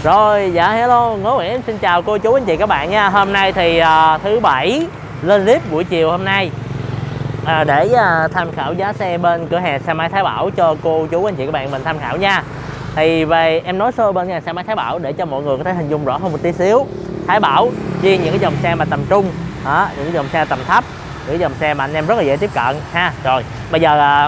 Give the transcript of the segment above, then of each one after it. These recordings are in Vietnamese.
Rồi, dạ hello, Ngô Nguyễn xin chào cô chú anh chị các bạn nha. Hôm nay thì thứ Bảy lên clip buổi chiều hôm nay để tham khảo giá xe bên cửa hàng xe máy Thái Bảo cho cô chú anh chị các bạn mình tham khảo nha. Thì về em nói sơ bên nhà xe máy Thái Bảo để cho mọi người có thể hình dung rõ hơn một tí xíu. Thái Bảo chuyên những cái dòng xe mà tầm trung, những cái dòng xe tầm thấp, những cái dòng xe mà anh em rất là dễ tiếp cận ha. Rồi, bây giờ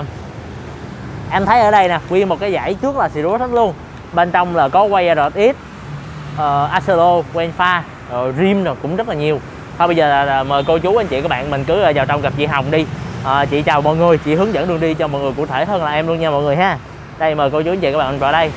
em thấy ở đây nè, nguyên một cái dãy trước là Sirius hết luôn. Bên trong là có quay RX, Acelo, quen pha, rồi rim rồi cũng rất là nhiều. Thôi bây giờ là mời cô chú anh chị các bạn mình cứ vào trong gặp chị Hồng đi. Chị chào mọi người, chị hướng dẫn đường đi cho mọi người cụ thể hơn là em luôn nha mọi người ha. Đây mời cô chú anh chị các bạn mình vào đây.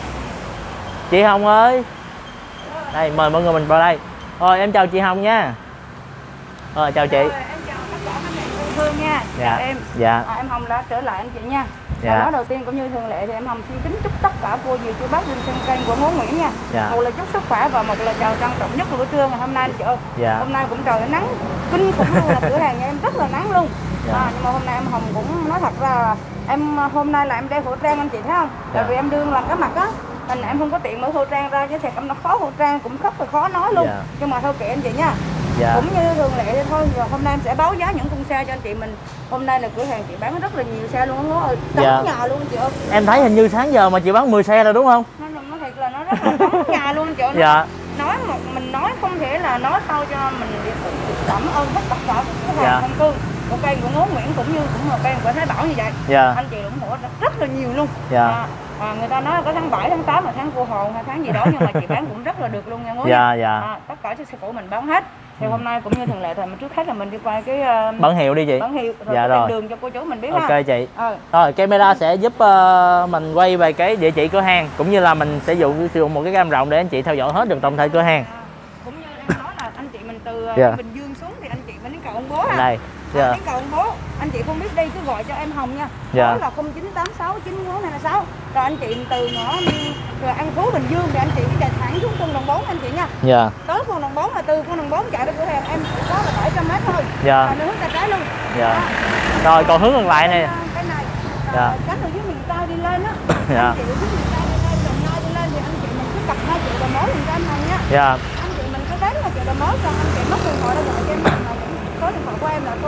Chị Hồng ơi. Đây mời mọi người mình vào đây. Rồi em chào chị Hồng nha. Chào chị. Em chào tất cả các bạn yêu thương nha. Chào em. Dạ. Em Hồng đã trở lại anh chị nha. Dạ. Nói đầu tiên cũng như thường lệ thì em Hồng xin kính chúc tất cả cô dì chú bác trên kênh của Ngô Nguyễn nha. Dạ. Một là chúc sức khỏe và một là chào trân trọng nhất của bữa trưa ngày hôm nay anh chị ơi. Dạ. Hôm nay cũng trời nắng kinh khủng luôn, là cửa hàng nhà em rất là nắng luôn. Dạ. Nhưng mà hôm nay em Hồng cũng nói thật ra em hôm nay là em đeo khẩu trang anh chị thấy không? Tại Dạ. vì em đương làm cái mặt á, nên em không có tiện mở khẩu trang ra, chứ thiệt em nó khó khẩu trang cũng rất là khó nói luôn. Dạ. Nhưng mà thôi kệ anh chị nha. Dạ. Cũng như thường lệ thì thôi, giờ hôm nay em sẽ báo giá những con xe cho anh chị mình. Hôm nay là cửa hàng chị bán rất là nhiều xe luôn á Ngô ơi, đóng Dạ. nhà luôn anh chị ơi. Em thấy hình như sáng giờ mà chị bán 10 xe rồi đúng không? Nó thiệt là nó rất là đóng nhà luôn anh chị ơi. Dạ. Nói một mình nói không thể là nói sao cho mình cảm ơn tất cả các khách Dạ. hàng thông thương của kênh của Ngô Nguyễn cũng như cũng là kênh của Thái Bảo như vậy. Dạ. Anh chị ủng hộ rất là nhiều luôn. Dạ. Người ta nói là có tháng 7, tháng 8 là tháng cô hồn hay tháng gì đó, nhưng mà chị bán cũng rất là được luôn nha Ngô. Dạ, dạ. Tất cả chiếc xe cũ mình bán hết. Thì hôm nay cũng như thường lệ thì mình trước hết là mình đi quay cái Bản hiệu đi chị. bản hiệu rồi Dạ cái rồi. đường cho cô chú mình biết Ok ha. chị. Rồi camera sẽ giúp mình quay về cái địa chỉ cửa hàng, cũng như là mình sử dụng một cái cam rộng để anh chị theo dõi hết được tổng thể cửa hàng. Cũng như em nói là anh chị mình từ Dạ. Bình Dương xuống thì anh chị mình đến cầu ông bố ha. Đây. Dạ. Đến cầu ông bố, anh chị không biết đi cứ gọi cho em Hồng nha. Dạ. Đó là 0986 94226. Rồi anh chị từ ngõ rồi An Phú Bình Dương thì anh chị cứ chạy thẳng xuống cung Đồng 4 anh chị nha. Dạ. Tới cung Đồng 4 mà từ cung Đồng 4 chạy đến cửa hàng em chỉ có là 700 m thôi. Dạ. Nó hướng tay trái luôn. Dạ. Rồi còn hướng ngược lại này. Cái này. Dạ. Cánh ở dưới miền Tây đi lên á. Dạ. Anh chị ở dưới miền Tây đi lên, Đồng Nai đi lên thì anh chị mình cứ cặp 2 triệu đồng mối mình cho anh Hồng nha. Dạ. Anh chị mình cứ đến 2 triệu đồng mối, xong anh chị mất điện thoại ra gọi cho em Hồng, số điện thoại của em là số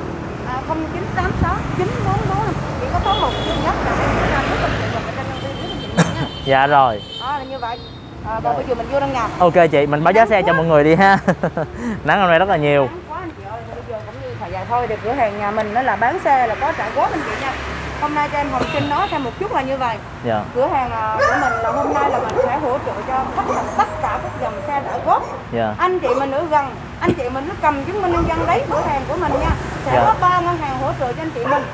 0986 944, chỉ có số 1 duy nhất là em sẽ làm rất là nhiều và trên nhân viên giúp anh chị nha. Dạ rồi. Đó là như vậy. Còn bây giờ mình vô trong nhà. Ok chị, mình báo giá xe cho mọi người đi ha. Nắng hôm nay rất là nhiều. Nắng quá anh chị ơi, bây giờ cũng như thời gian thôi, thì cửa hàng nhà mình nó là bán xe là có trả góp anh chị nha. Hôm nay cho em Hồng xin nói thêm một chút là như vậy. Dạ. Cửa hàng của mình là hôm nay là mình sẽ hỗ trợ cho khách hàng tất cả các dòng xe trả góp. Dạ. Anh chị mình ở gần, anh chị mình nó cầm chứng minh nhân dân đấy cửa hàng của mình nha, sẽ Dạ. có 3 ngân hàng hỗ trợ cho anh chị mình.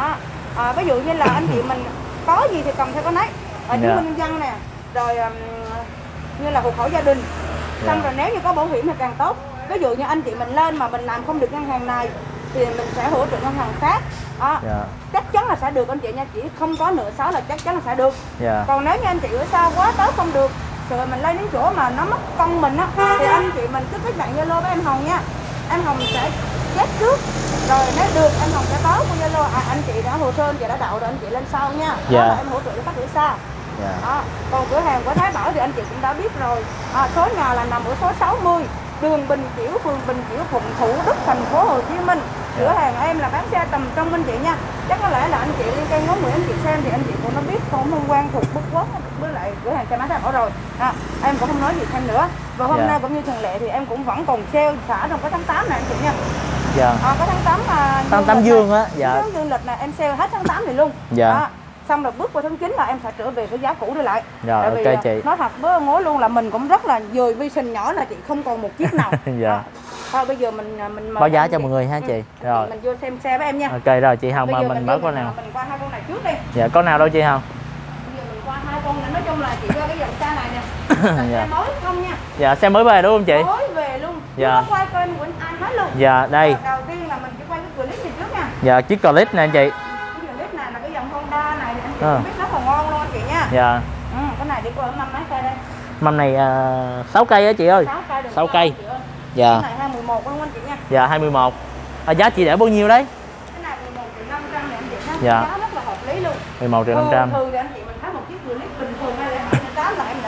Ví dụ như là anh chị mình có gì thì cầm theo con đấy, chứng Dạ. minh nhân dân nè, rồi như là hộ khẩu gia đình, xong Dạ. rồi nếu như có bảo hiểm thì càng tốt. Ví dụ như anh chị mình lên mà mình làm không được ngân hàng này thì mình sẽ hỗ trợ ngân hàng khác. Dạ. Chắc chắn là sẽ được anh chị nha, chỉ không có nửa sáu là chắc chắn là sẽ được. Dạ. Còn nếu như anh chị ở xa quá tới không được, rồi mình lên đến chỗ mà nó mất công mình á, thì anh chị mình cứ kết bạn Zalo với em Hồng nha. Em Hồng sẽ chết trước, rồi nếu được em Hồng sẽ báo qua Zalo anh chị đã hồ sơ, anh chị đã đậu rồi anh chị lên sau nha. Dạ. Đó là em hỗ trợ cho khách ở xa. Dạ. Còn cửa hàng của Thái Bảo thì anh chị cũng đã biết rồi. Số nhà là nằm ở số 60 đường Bình Chiểu, phường Bình Chiểu, Thuận Thủ Đức, thành phố Hồ Chí Minh. Cửa hàng em là bán xe tầm trung anh chị nha. Chắc có lẽ là anh chị liên kênh Ngô Nguyễn anh chị xem thì anh chị cũng đã biết, không quen thuộc bức quất với lại cửa hàng xe máy Thái Bảo rồi. Em cũng không nói gì thêm nữa. Và hôm Dạ. nay cũng như thường lệ thì em cũng vẫn còn sale xả trong cái tháng 8 này anh chị nha. Dạ. Có tháng 8 Tháng 8 dương á. Dạ. Dương lịch này em sale hết tháng 8 này luôn. Dạ. Xong rồi bước vào tháng 9 là em sẽ trở về cái giá cũ đi lại. Rồi, Tại vì ok chị. nói thật với Ngố luôn là mình cũng rất là dời vi sinh nhỏ là chị không còn một chiếc nào. Dạ. Thôi bây giờ mình Báo giá cho mọi người ha chị. Rồi. Mình vô xem xe với em nha. Ok rồi chị Hồng, Bây giờ mình báo con nào. Mình qua hai con này trước đi. Dạ, con nào đâu chị Hồng? Bây giờ mình qua hai con này, nói chung là chị qua cái dòng xe này nè. Dạ. Xe mới không nha. Dạ, xe mới về đúng không chị? Mới về luôn. Dạ. Chưa có quay kênh của anh hết luôn. Dạ, đây. Đầu tiên là mình chỉ quay cái clip này trước nha. Dạ, chiếc clip nè anh chị. Cái clip này là cái dòng Honda này thì anh chị À. biết rất là ngon luôn anh chị nha. Dạ. Cái này đi qua năm mấy cây đây? Mâm này 6 cây á chị ơi. 6 cây. Dạ. Cái này 211 luôn anh chị nha. Dạ, 21. Giá chị để bao nhiêu đấy? Cái này 11.500.000 này anh chị nha. Dạ. Giá rất là hợp lý luôn. 11.500.000. Thường thì anh chị mình thấy một chiếc clip bình thường hay là giá là em đã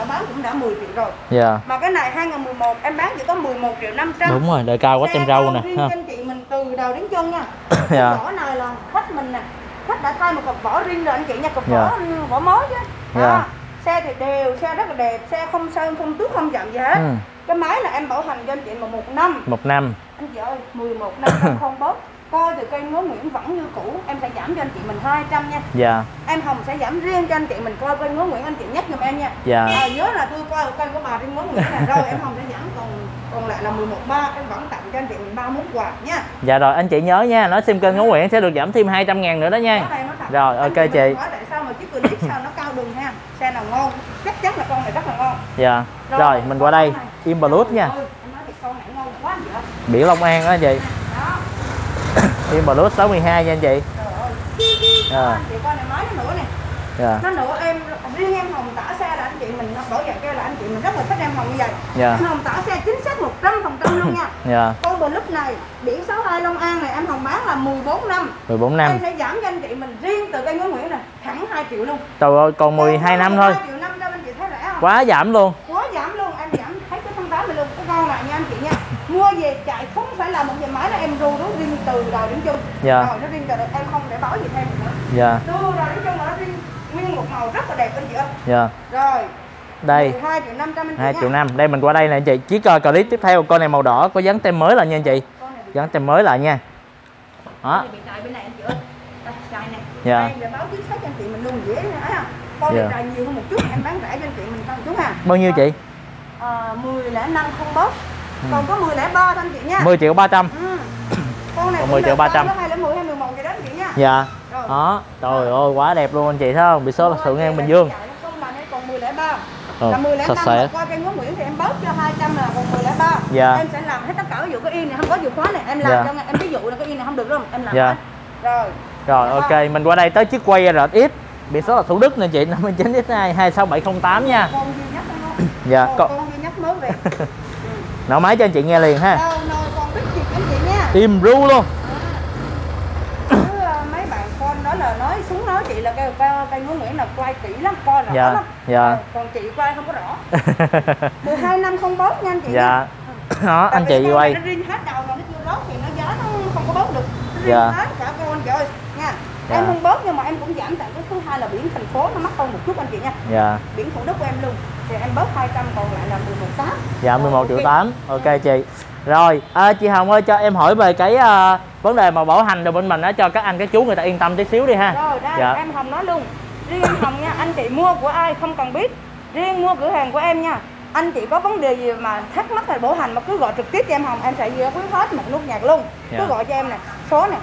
bán cũng đã 10 triệu rồi. Dạ. Mà cái này 2011 em bán chỉ có 11 triệu 500. Đúng rồi, đời cao quá tem râu nè. Riêng Ha. anh chị mình từ đầu đến chân nha. Dạ. Vỏ này là khách mình nè, khách đã thay một cặp vỏ riêng rồi anh chị nha, cặp Dạ. vỏ mới chứ. Dạ. Đó. Xe thì đều, xe rất là đẹp, xe không sơn, không tước, không chạm gì hết. Cái máy là em bảo hành cho anh chị mà 1 năm. 1 năm. Anh chị ơi, 11 năm không bớt. Coi từ cây ngố Nguyễn vẫn như cũ, em sẽ giảm cho anh chị mình 200 nha. Dạ. Em Hồng sẽ giảm riêng cho anh chị mình coi cây ngố Nguyễn, anh chị nhắc giùm em nha. Dạ. Nhớ là tôi coi cây của bà trên ngố Nguyễn này rồi, em Hồng sẽ giảm còn lại là 11.3, em vẫn tặng cho anh chị mình 3 món quà nha. Dạ rồi, anh chị nhớ nha, nói xem kênh Ngô Nguyễn sẽ được giảm thêm 200.000 nữa đó nha. Rồi, ok chị. Tại sao mà chiếc clip sao nó cao đường ha? Xe nào ngon, chắc chắn là con này rất là ngon. Dạ. Rồi, mình qua đây, im Bluetooth nha. Em nói thì con này ngon quá anh chị ơi. Biển Long An đó anh chị. Đó. Im Bluetooth 612 nha anh chị. Trời ơi. Anh chị coi này máy nó nữa nè. Dạ. Nó nữa em, riêng em Hồng tả xe là anh chị mình bảo dạng kêu là anh chị mình rất là thích em Hồng như vậy. Dạ. Em Hồng tả xe chính xác 100% luôn nha. Dạ. Con Bluetooth này biển 62 Long An này em Hồng bán là 14 năm. 14 năm. Em sẽ giảm cho anh chị mình riêng từ cây Ngô Nguyễn này thẳng 2 triệu luôn. Trời ơi, còn 12 năm thôi. 2 triệu 500 anh chị thấy rẻ không? Quá giảm luôn. Quá giảm luôn, em giảm thấy cái 180 luôn. Cái con này nha anh chị nha. Mua về chạy không phải là một dòng máy là em ru nó riêng từ đầu đến chân. Dạ. Rồi nó riêng từ đầu, em không để báo gì thêm nữa. Dạ. Từ đầu đến chân mà nó riêng nguyên một màu rất là đẹp anh chị ơi. Dạ. Rồi. Đây. 2 triệu 500 anh chị 2 nha. triệu 5. Đây mình qua đây nè anh chị. Chỉ coi clip tiếp theo, con này màu đỏ có dán tem mới lại nha anh chị. Dán tem mới lại nha. Đó. Bị trại bên này anh chị ơi. Đây, trại này. Dạ. Đây, để báo chính xác cho anh chị mình luôn dễ nữa ha. Con bị trại nhiều hơn một chút em bán rẻ cho anh chị mình không chút ha. Bao nhiêu chị? 10.05 không bớt. Còn có 10.03 thôi anh chị nha. 10 triệu 300. Con này 10 triệu 300. 210 hay 11 gì đó anh chị nha. Dạ. Rồi. Đó. Trời ơi, quá đẹp luôn anh chị thấy không? Bị số là Thượng An Bình Dương. Không là đây còn 10.03. Là 10.05 sạch sẽ. qua cây Ngô Nguyễn thì em bớt cho 200 là còn 10.03. Dạ. Em sẽ làm hết tất cả ví dụ cái in này không có chìa khóa này em làm Dạ. cho em ví dụ là cái in này không được đâu em làm Dạ. hết. Rồi. Rồi ok, mình qua đây tới chiếc quay RX. Biển số là Thủ Đức nè chị, 59X2 26708 nha. Con duy nhất không? Dạ, con duy nhất mới về. nổ máy cho anh chị nghe liền ha. Đâu con biết gì anh chị nha. Im ru luôn. Mấy bạn con đó là nói xuống nói chị là cây Ngô Nguyễn là quay kỹ lắm, coi rõ Dạ. lắm. Dạ. Còn chị quay không có rõ. 12 năm không bớt nha anh chị. Dạ. Đó, anh chị quay. Nó riêng hết đầu mà cái chưa bớt thì nó giá nó không có bớt được. Nó riêng Dạ. hết cả con anh chị ơi nha. Dạ. Em không bớt nhưng mà em cũng giảm tại cái thứ hai là biển thành phố nó mắc hơn một chút anh chị nha. Dạ. Biển Thủ Đức của em luôn. Thì em bớt 200 còn lại là 11.8. Dạ 11 triệu 8. Ok chị. Rồi, chị Hồng ơi cho em hỏi về cái vấn đề mà bảo hành rồi bên mình đó, cho các anh các chú người ta yên tâm tí xíu đi ha. Rồi đây Dạ. em Hồng nói luôn. Riêng em Hồng nha, anh chị mua của ai không cần biết. Riêng mua cửa hàng của em nha. Anh chị có vấn đề gì mà thắc mắc về bảo hành mà cứ gọi trực tiếp cho em Hồng, em sẽ giải quyết hết một nút nhạc luôn. Dạ. Cứ gọi cho em này, số này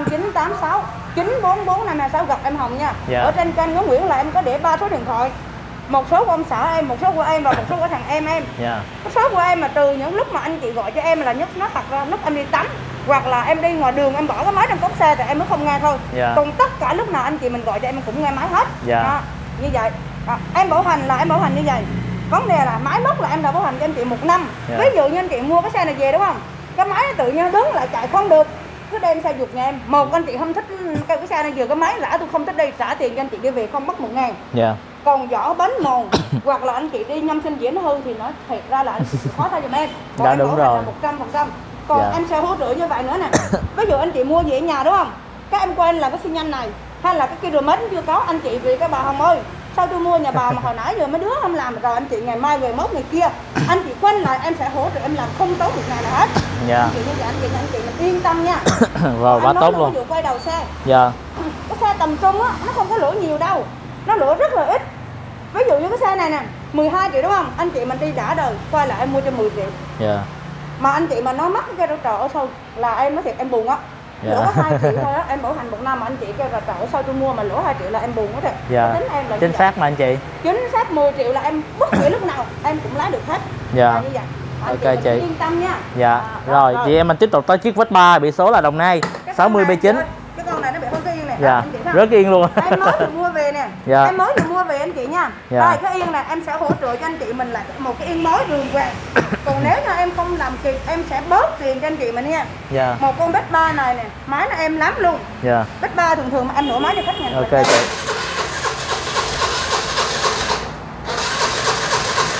0986 944 526 gặp em Hồng nha. Dạ. Ở trên kênh Ngô Nguyễn là em có để 3 số điện thoại. Một số của ông xã em, một số của em và một số của thằng em. Dạ. Cái số của em mà trừ những lúc mà anh chị gọi cho em là nhất nó thật ra lúc em đi tắm hoặc là em đi ngoài đường em bỏ cái máy trong cốp xe thì em mới không nghe thôi. Dạ. Còn tất cả lúc nào anh chị mình gọi cho em cũng nghe máy hết. Dạ. Đó, như vậy. Đó, em bảo hành là em bảo hành như vậy. Vấn đề là máy móc là em đã bảo hành cho anh chị 1 năm. Dạ. Ví dụ như anh chị mua cái xe này về đúng không? Cái máy nó tự nhiên đứng lại chạy không được. Cứ đem xe giục nhà em. Một anh chị không thích cái xe này vừa cái máy lạ tôi không thích đi, trả tiền cho anh chị đi về không mất 1.000. Dạ. Còn vỏ bánh mòn hoặc là anh chị đi nhâm sinh diễn nó hư thì nó thiệt ra là anh chị khó thay giùm em. Còn Dạ, em đúng bảo rồi. hành là 100%. Còn Dạ. em sẽ hỗ trợ như vậy nữa nè. Ví dụ anh chị mua về ở nhà đúng không? Các em quên là cái xi nhanh này hay là cái km chưa có, anh chị vì cái bà Hồng ơi sao tôi mua nhà bà mà hồi nãy giờ mấy đứa không làm rồi anh chị ngày mai về mốt ngày kia anh chị quên lại em sẽ hỗ trợ em làm không tốn việc này là hết. Dạ. Anh chị như vậy anh chị mình yên tâm nha. Rồi quá tốt luôn. Ví dụ quay đầu xe. Dạ. Cái xe tầm trung á nó không có lỗi nhiều đâu, nó lỗi rất là ít. Ví dụ như cái xe này nè 12 triệu đúng không, anh chị mình đi đã đời quay lại em mua cho 10 triệu. Dạ. Mà anh chị mà nói mắc cái trời ở sau là em nói thiệt em buồn á. Dạ. Lỗ có 2 triệu thôi á, em bảo hành 1 năm mà anh chị kêu là trời ơi sao tôi mua mà lỗ 2 triệu là em buồn quá thiệt. Dạ. Tính em là Chính xác mà anh chị. chính xác 10 triệu là em bất kỳ lúc nào em cũng lái được hết. Dạ. Là như vậy. Anh Ok chị. yên tâm nha. Dạ. Rồi chị em mình tiếp tục tới chiếc Vespa biển số là Đồng Nai 60B9. Cái con này nó bị hơi yên này. Dạ. Anh chị thấy không? Rất yên luôn. Em mới vừa mua về nè. Dạ. Em mới vừa mua về anh chị nha. Dạ. Rồi cái yên này em sẽ hỗ trợ cho anh chị mình là một cái yên mới đường hoàng. Còn nếu như em không làm kịp em sẽ bớt tiền cho anh chị mình nha. Dạ. Một con Vespa này nè, máy nó êm lắm luôn. Dạ. Vespa thường thường mà em nổ máy cho khách nhà. Ok chị.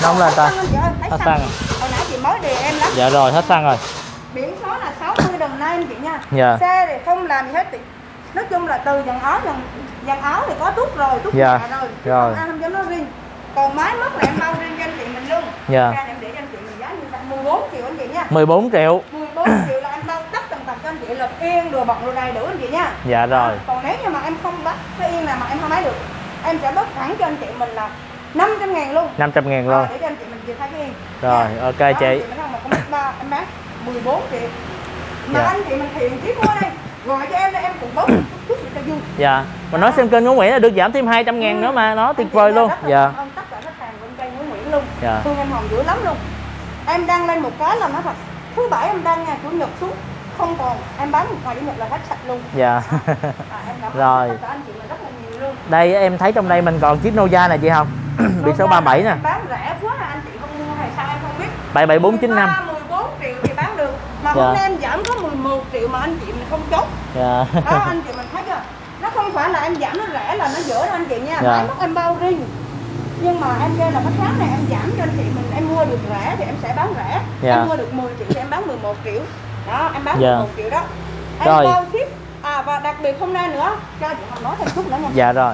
nóng lên ta. Hết xăng. Hồi nãy chị mới đề em lắm. Dạ rồi, hết xăng rồi. Biển số là 60 đồng nay anh chị nha. Dạ. Xe thì không làm gì hết. Nói chung là từ dàn áo thì có tút rồi, tút dạ. rồi. Rồi. Ai không dám nói riêng. Còn máy móc là em bao riêng cho anh chị mình luôn. Dạ. Ra em để cho anh chị mình giá như là 14 triệu anh chị nha. 14 triệu. 14 triệu là em bao tất tần tật cho anh chị, là yên đồ bọng đồ đầy đủ anh chị nha. Dạ rồi. Còn nếu như mà em không bắt cái yên nào mà em không lấy được, em sẽ bớt thẳng cho anh chị mình là 500.000 luôn. 500.000 luôn. Để cho anh chị mình chịu thay cái yên. Rồi, nha. ok Đó, chị. Anh chị mình ăn 1,3 em bán 14 triệu. Mà Dạ. anh chị mình thiện chí mua đây, gọi cho em đây em cũng bớt chút cho vui. Dạ. Mà nói xem kênh Ngũ Nguyễn là được giảm thêm 200.000 nữa mà, nó tuyệt vời luôn. Dạ. Tất cả khách hàng bên kênh Ngũ Nguyễn luôn. Dạ. Thương em Hồng dữ lắm luôn. Em đăng lên một cái là nó thật. Thứ bảy em đăng nha, chủ nhật xuống không còn, em bán một ngày chủ nhật là hết sạch luôn. Dạ. Em cảm ơn Rồi. tất cả anh chị mình rất là nhiều luôn. Đây em thấy trong đây mình còn chiếc Nova này chị không? Biển số 37 nè. Em bán rẻ quá anh chị không mua hay sao em không biết. 77495. 14 triệu thì bán được. Mà Dạ. hôm nay em giảm có 11 triệu mà anh chị mình không chốt. Dạ. Đó anh chị mình thấy chưa? Nó không phải là em giảm nó rẻ là nó dở đâu anh chị nha. Dạ. Máy móc em bao riêng. Nhưng mà em kêu là cái tháng này em giảm cho anh chị mình, em mua được rẻ thì em sẽ bán rẻ. Dạ. Em mua được 10 triệu thì em bán 11 triệu. Đó, em bán Dạ. 11 triệu đó. Em Rồi. bao ship. Và đặc biệt hôm nay nữa, cho chị Hồng nói thêm chút nữa nha. Dạ rồi.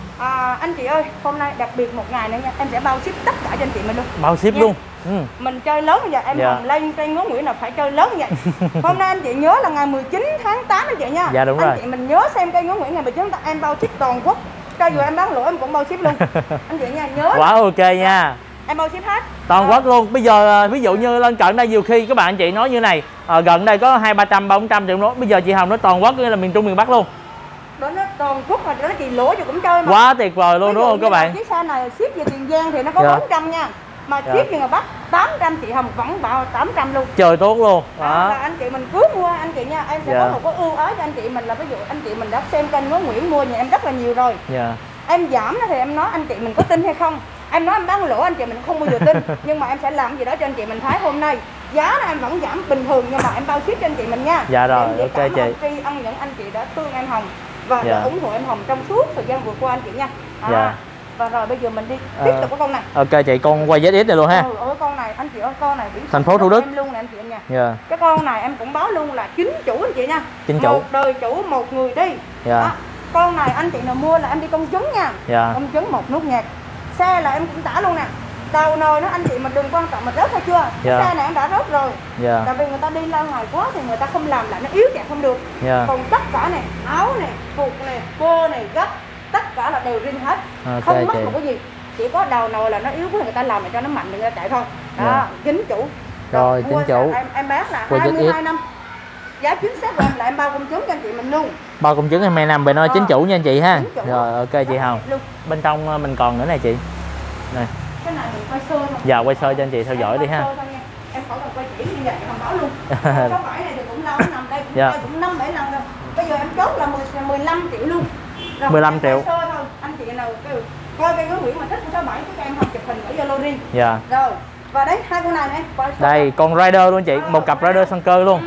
Anh chị ơi, hôm nay đặc biệt một ngày nữa nha, em sẽ bao ship tất cả cho anh chị mình luôn. Bao ship Nha. luôn. Mình chơi lớn bây giờ em Dạ. Hồng lên trên Ngũ Nguyễn là phải chơi lớn vậy. Hôm nay anh chị nhớ là ngày 19 tháng 8 anh chị nha. Dạ đúng anh rồi. chị mình nhớ xem kênh Ngũ Nguyễn ngày 19 tháng 8 em bao ship toàn quốc. Cho dù em bán lỗ em cũng bao ship luôn. Anh chị nha, nhớ. Quá ok nha. Em bao ship hết. Toàn quốc luôn. Bây giờ ví dụ như lên cận đây nhiều khi các bạn chị nói như này, gần đây có 200-300-400 triệu nói. Bây giờ chị Hồng nói toàn quốc nghĩa là miền Trung miền Bắc luôn. Đó nó toàn quốc mà đó chị lỗ cho cũng chơi mà. Quá tuyệt vời luôn đúng không các bạn? Chiếc xe này ship về Tiền Giang thì nó có Dạ. 400 nha. Mà Dạ. ship về ngoài Bắc 800 chị Hồng vẫn bảo 800 luôn. Trời tốt luôn. Đó. Đó. Là anh chị mình cứ mua anh chị nha, em sẽ Dạ. có một cái ưu ái cho anh chị mình là ví dụ anh chị mình đã xem kênh Ngũ Nguyễn mua nhà em rất là nhiều rồi. Dạ. Em giảm thì em nói anh chị mình có tin hay không, em nói em bán lỗ anh chị mình không bao giờ tin. Nhưng mà em sẽ làm gì đó cho anh chị mình thấy hôm nay giá là em vẫn giảm bình thường nhưng mà em bao ship cho anh chị mình nha. Dạ rồi, Em ok cảm chị. ơn tri ân những anh chị đã thương em Hồng và Dạ. đã ủng hộ em Hồng trong suốt thời gian vừa qua anh chị nha. Dạ. Và rồi bây giờ mình đi tiếp tục cái con này. Ok chị, con quay ZX này luôn ha. Ôi con này anh chị ơi, con này biển Thành phố Thủ Đức. em luôn nè anh chị nha. Dạ. Cái con này em cũng báo luôn là chính chủ anh chị nha. Chính chủ. Một đời chủ một người đi. Dạ. Đó. Con này anh chị nào mua là em đi công chứng nha. Dạ. Công chứng một nút nhạc. Xe là em cũng trả luôn nè. Đầu nồi nó anh chị mà đừng quan trọng mà rớt hay chưa. Dạ. Cái xe này em đã rớt rồi. Dạ. Tại vì người ta đi lâu ngày quá thì người ta không làm lại nó yếu chạy không được. Dạ. Còn tất cả này, áo này, phục này, cô này, gấp, tất cả là đều riêng hết. Ok Không mất chị. một cái gì. Chỉ có đầu nồi là nó yếu quá người ta làm để cho nó mạnh để người ta chạy thôi. Đó, Dạ. chính chủ. Rồi, mua chính chủ. Em bán là Quay 22 năm. Giá chính xác của em là em bao công chứng cho anh chị mình luôn. Bao công chứng em 2 năm, bên nói chính chủ nha anh chị ha. Chính chủ. Rồi ok chị Hồng. Luôn. Bên trong mình còn nữa này chị. Này. Cái này mình quay sơ thôi. Dạ quay sơ cho anh chị theo dõi đi ha. Em khỏi cần quay chỉ như vậy không báo luôn. Số 7 này thì cũng lâu nằm đây cũng, Dạ. cũng 5-7 lần rồi. Bây giờ em chốt là 15 triệu luôn. Rồi, 15 em triệu. quay sơ thôi. Anh chị nào coi cái Ngũ Nguyễn mà thích số 7 cái em học chụp hình ở Zalo riêng. Dạ. Rồi. Và đấy hai con này này. Quay sơ Đây con rider luôn chị, một cặp rider sân cơ luôn.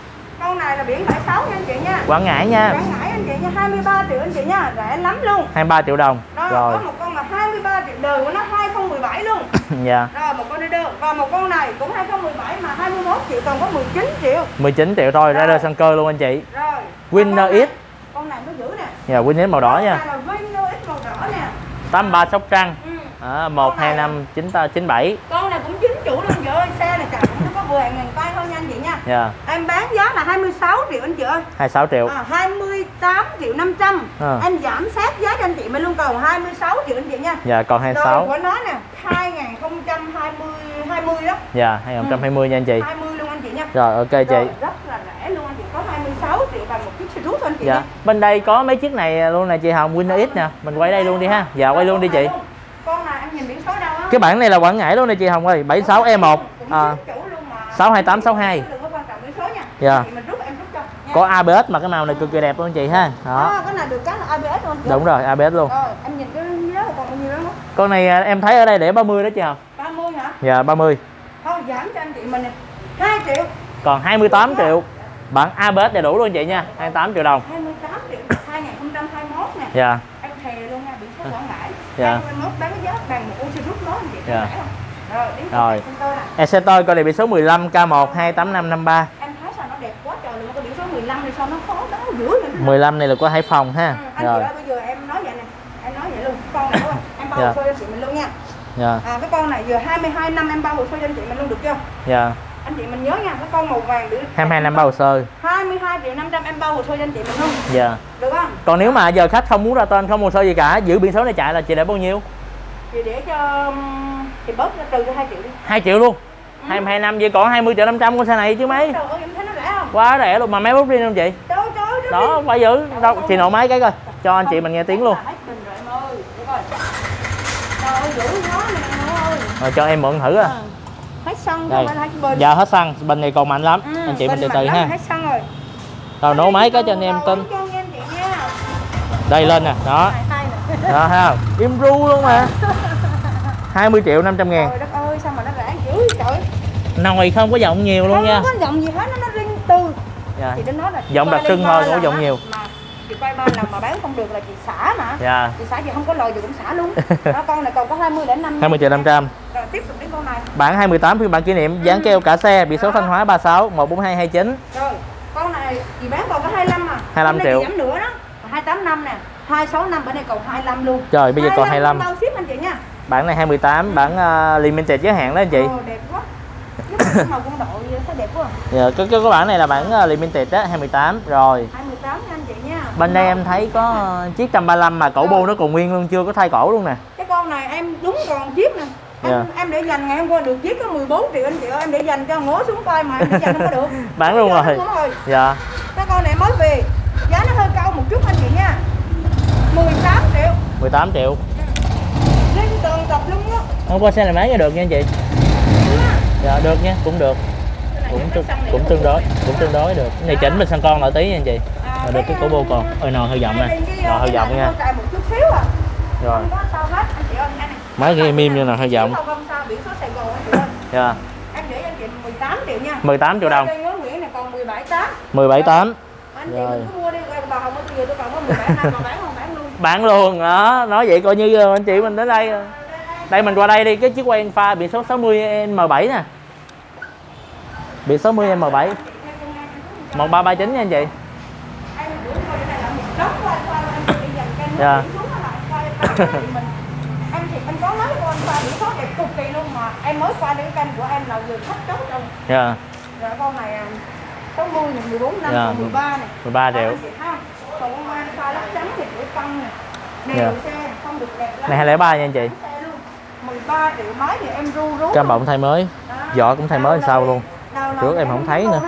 Con này là biển 76 nha anh chị nha. Quảng Ngãi nha. Quảng Ngãi anh chị nha, 23 triệu anh chị nha, rẻ lắm luôn. 23 triệu đồng. Đó, Rồi. có một con là 23 triệu đời của nó 2017 luôn. Dạ. Rồi một con rider và một con này cũng 2017 mà 21 triệu còn có 19 triệu. 19 triệu thôi, Rồi. rider sân cơ luôn anh chị. Rồi. Winner X. Con này nó giữ nè. Dạ, Winner X màu đỏ nha. Con này là Winner X màu đỏ nè. 83 Sóc Trăng. Ừ. 12597. Con này cũng chính chủ luôn chị ơi, xe này chạy cũng nó có vừa hàng ngàn tay thôi nha anh chị nha. Dạ. Em bán giá là 26 triệu anh chị ơi. 26 triệu. 28 triệu 500. À. Em giảm sát giá cho anh chị mình luôn còn 26 triệu anh chị nha. Dạ còn Đời 26. của nó nè, 2020 đó. Dạ, 2020 nha anh chị. 20 luôn anh chị nha. Rồi ok chị. Rồi, rất là rẻ luôn anh chị, có 26 triệu và một chiếc xe rút thôi anh chị Dạ. nha. Bên đây có mấy chiếc này luôn nè chị Hồng, Winner X nè. Mình quay đây luôn đi ha. Dạ quay luôn đi chị. Con này em nhìn biển số đâu á. Cái bản này là Quảng Ngãi luôn nè chị Hồng ơi, 76E1. 62862. Đừng có quan trọng biển số nha. Dạ. Chị mình rút em rút cho. nha. Có ABS mà cái màu này cực kỳ đẹp luôn chị ha. Đó. Cái này được cái là ABS luôn. Đúng rồi, ABS luôn. Rồi, em nhìn cái đó là còn bao nhiêu đó không? Con này em thấy ở đây để 30 đó chị Hồng. 30 hả? Dạ 30. Thôi giảm cho anh chị mình nè. 2 triệu. Còn 28 triệu. Bản ABS đầy đủ luôn chị nha. 28 triệu đồng. 28 triệu 2021 nè. Dạ. Em thề luôn nha, biển số Quảng Ngãi. Dạ. 2021 bán cái giá bằng một ô xe rút nó anh chị Dạ. thấy không? Rồi. Exciter coi này biển số 15 K1 28553. Em thấy sao nó đẹp quá trời luôn, cái biển số 15 thì sao nó khó đấu dữ vậy? 15 này là của Hải Phòng ha. Anh Rồi. chị ơi, bây giờ em nói vậy nè, em nói vậy luôn, con này đúng không? Em bao hồ sơ cho chị mình luôn nha. Dạ. Cái con này vừa 22 năm em bao hồ sơ cho anh chị mình luôn được chưa? Dạ. Anh chị mình nhớ nha, cái con màu vàng được 22 năm bao hồ sơ. 22.500.000 em bao hồ sơ cho anh chị mình luôn. Dạ. Được không? Còn nếu mà giờ khách không muốn ra tên, không hồ sơ gì cả, giữ biển số này chạy là chị để bao nhiêu? Chị để cho chị bớt trừ cho 2 triệu đi. 2 triệu luôn. 22 năm vậy còn 20.500.000 của xe này chứ mấy. Trời ơi, em thấy nó rẻ không? Quá rẻ luôn mà máy bút riêng không chị? Trời ơi, Đó, phải giữ. Đâu, chị nổ máy cái coi. Cho anh chị mình nghe tiếng luôn. Hết bình rồi em ơi. Để coi. Trời ơi, dữ quá nè em ơi. Rồi cho em mượn thử à. Hết xăng Đây. không phải hết bình. Dạ hết xăng, bình này còn mạnh lắm. Anh chị mình từ từ ha. Hết xăng rồi. Rồi nổ máy cái cho anh em tin. Đây lên nè, đó. Đó thấy không? Im ru luôn mà. 20.500.000. Trời đất ơi, sao mà nó rẻ dữ trời. Nồi không có giọng nhiều luôn nha. Không có giọng gì hết, nó riêng tư. Dạ. Chị đến nói là Giọng đặc trưng thôi, không có giọng nhiều. Mà chị quay 3 lần mà bán không được là chị xả mà. Dạ. Chị xả chị không có lời chị cũng xả luôn. Đó, con này còn có 20.500. 20.500. Rồi tiếp tục đến con này. Bản 2018 phiên bản kỷ niệm, dán keo cả xe, biển số Thanh Hóa 36 14229. Rồi, con này chị bán còn có 25 à. 25 triệu. Giảm nữa đó. 285 nè, 265 bên đây còn 25 luôn. Trời, bây giờ còn 25. Bao ship anh chị nha. Bản này 2018, bản limited giới hạn đó anh chị. Đẹp quá. Giúp màu quân đội thấy đẹp quá. Dạ, cái bản này là bản limited đó, 2018 rồi. 28 nha anh chị nha. Bên đây em thấy có chiếc 135 mà cổ bô nó còn nguyên luôn, chưa có thay cổ luôn nè. Cái con này em đúng còn chiếc nè. Em để dành ngày hôm qua được chiếc có 14 triệu anh chị ơi, em để dành cho ngố xuống coi mà em để dành không có được. Bán luôn rồi. Dạ. Cái con này mới về, giá nó hơi cao một chút anh chị nha. 18 triệu. 18 triệu. Lên tường tập luôn á. Hôm qua xe này bán cho được nha anh chị. Dạ được nha, cũng được. Cũng tương đối được. Cái này chỉnh bên xăng con lại tí nha anh chị. Rồi được cái cổ bô còn. Ôi nồi hơi rộng nè. Nồi hơi rộng nha. Rồi. Mấy cái im như là hơi rộng. Dạ. Em để anh chị 18 triệu nha. 18 triệu đồng. Nguyễn này còn 17.8. 17.8. Anh chị mình cứ mua đi, bà Hồng bây giờ tôi còn có 17 năm mà bán không bán luôn. Bán luôn đó, nói vậy coi như anh chị mình đến đây. Đây mình qua đây đi, cái chiếc quen pha biển số 60 M7 nè. Biển 60 M7. 1339 nha anh chị. Dạ. Em thì anh có nói con pha biển số đẹp cực kỳ luôn mà em mới qua đến kênh của em là vừa khách chốt trong. Dạ. Rồi con này 60 này 14 năm còn 13 này. 13 triệu. Còn con mang pha lắp trắng thì tuổi căng nè. Đèo xe không được đẹp lắm. Này 203 nha anh chị. 13 triệu mấy thì em ru rú. Cam bọng thay mới. Vỏ cũng thay mới sau luôn. Trước em không thấy nữa.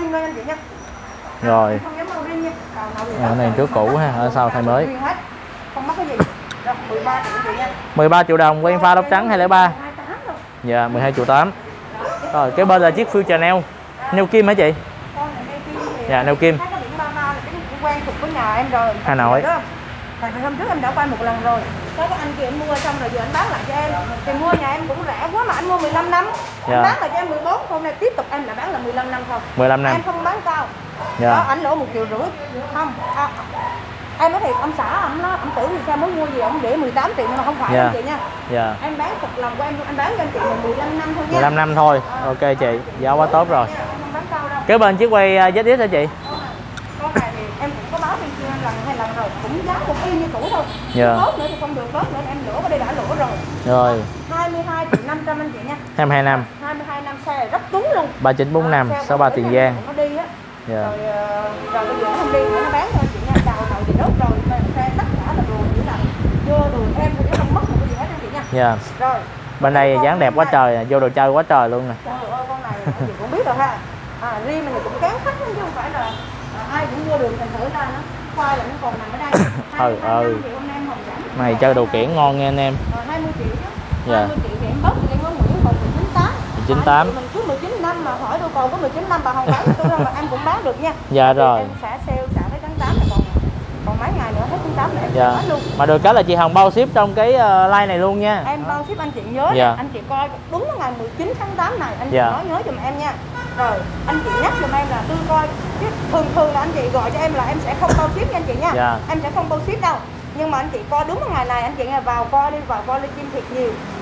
Rồi. Cái này trước cũ ha, ở sau thay mới. Không mất cái gì. Rồi 13 triệu nha. 13 triệu đồng quen pha lốp trắng 203. Dạ 12 triệu 8. Rồi cái bên là chiếc Future Neo. Neo kim hả chị? Dạ neo kim. Quen thuộc với nhà em rồi. Hà Nội. Tại hôm trước em đã qua một lần rồi. Có anh kia anh mua xong rồi giờ anh bán lại cho em. Thì mua nhà em cũng rẻ quá mà anh mua 15 năm. Anh bán lại cho em 14, hôm nay tiếp tục em lại bán là 15 năm không. 15 năm. Em không bán cao. Đó, anh lỗ 1,5 triệu. Không. Em nói thiệt ông xã ông tưởng thì sao mới mua gì ông để 18 triệu nhưng mà không phải anh chị nha. Em bán thật lòng của em bán cho anh chị 15 năm thôi nha. 15 năm thôi. Ok chị, giá quá tốt rồi. Không bán cao đâu. Cái bên chiếc quay ZX hả chị? Con này thì em cũng có báo bên kia lần 2 lần rồi, cũng giá cũng y như cũ thôi. Tốt nữa thì không được, tốt nữa em lỗ ở đây đã lỗ rồi. Rồi. 22.500.000 anh chị nha. 22 năm. 22 năm xe rất cứng luôn. 3945 63 Tiền Giang. Nó đi á. Rồi bây giờ nó không đi nữa nó bán thôi chị nha. Đào đầu thì đốt rồi, mà xe tất cả là đồ chỉ là vô đồ em thì không mất một cái gì hết anh chị nha. Dạ. Rồi. Bên đây dáng đẹp quá trời, vô đồ chơi quá trời luôn nè. Trời ơi con này chị cũng biết rồi ha. Riêng mình cũng kén khách chứ không phải là ai cũng mua được, thành thử ra nó khoai là nó còn nằm ở đây. 22 triệu anh em hồng giảm. Này chơi đồ kiển ngon nha anh em. 20 triệu chứ. Dạ. 20 triệu thì em bớt thì em có Nguyễn còn 19.8. 19.8. Mình cứ 19 năm mà hỏi tôi còn có 19 năm bà Hồng bán tôi đâu mà em cũng bán được nha. Dạ rồi. Em xả sale xả tới tháng 8 là còn mấy ngày nữa hết tháng 8 là em dạ. bán luôn. Mà được cái là chị Hồng bao ship trong cái like này luôn nha. Em bao ship anh chị nhớ dạ. này, anh chị coi đúng ngày 19 tháng 8 này anh chị dạ. nói nhớ giùm em nha. Rồi anh chị nhắc giùm em là tôi coi chứ thường là anh chị gọi cho em là em sẽ không bao ship nha anh chị nha. dạ. Em sẽ không bao ship đâu. Nhưng mà anh chị coi đúng ngày này anh chị vào coi đi livestream thiệt nhiều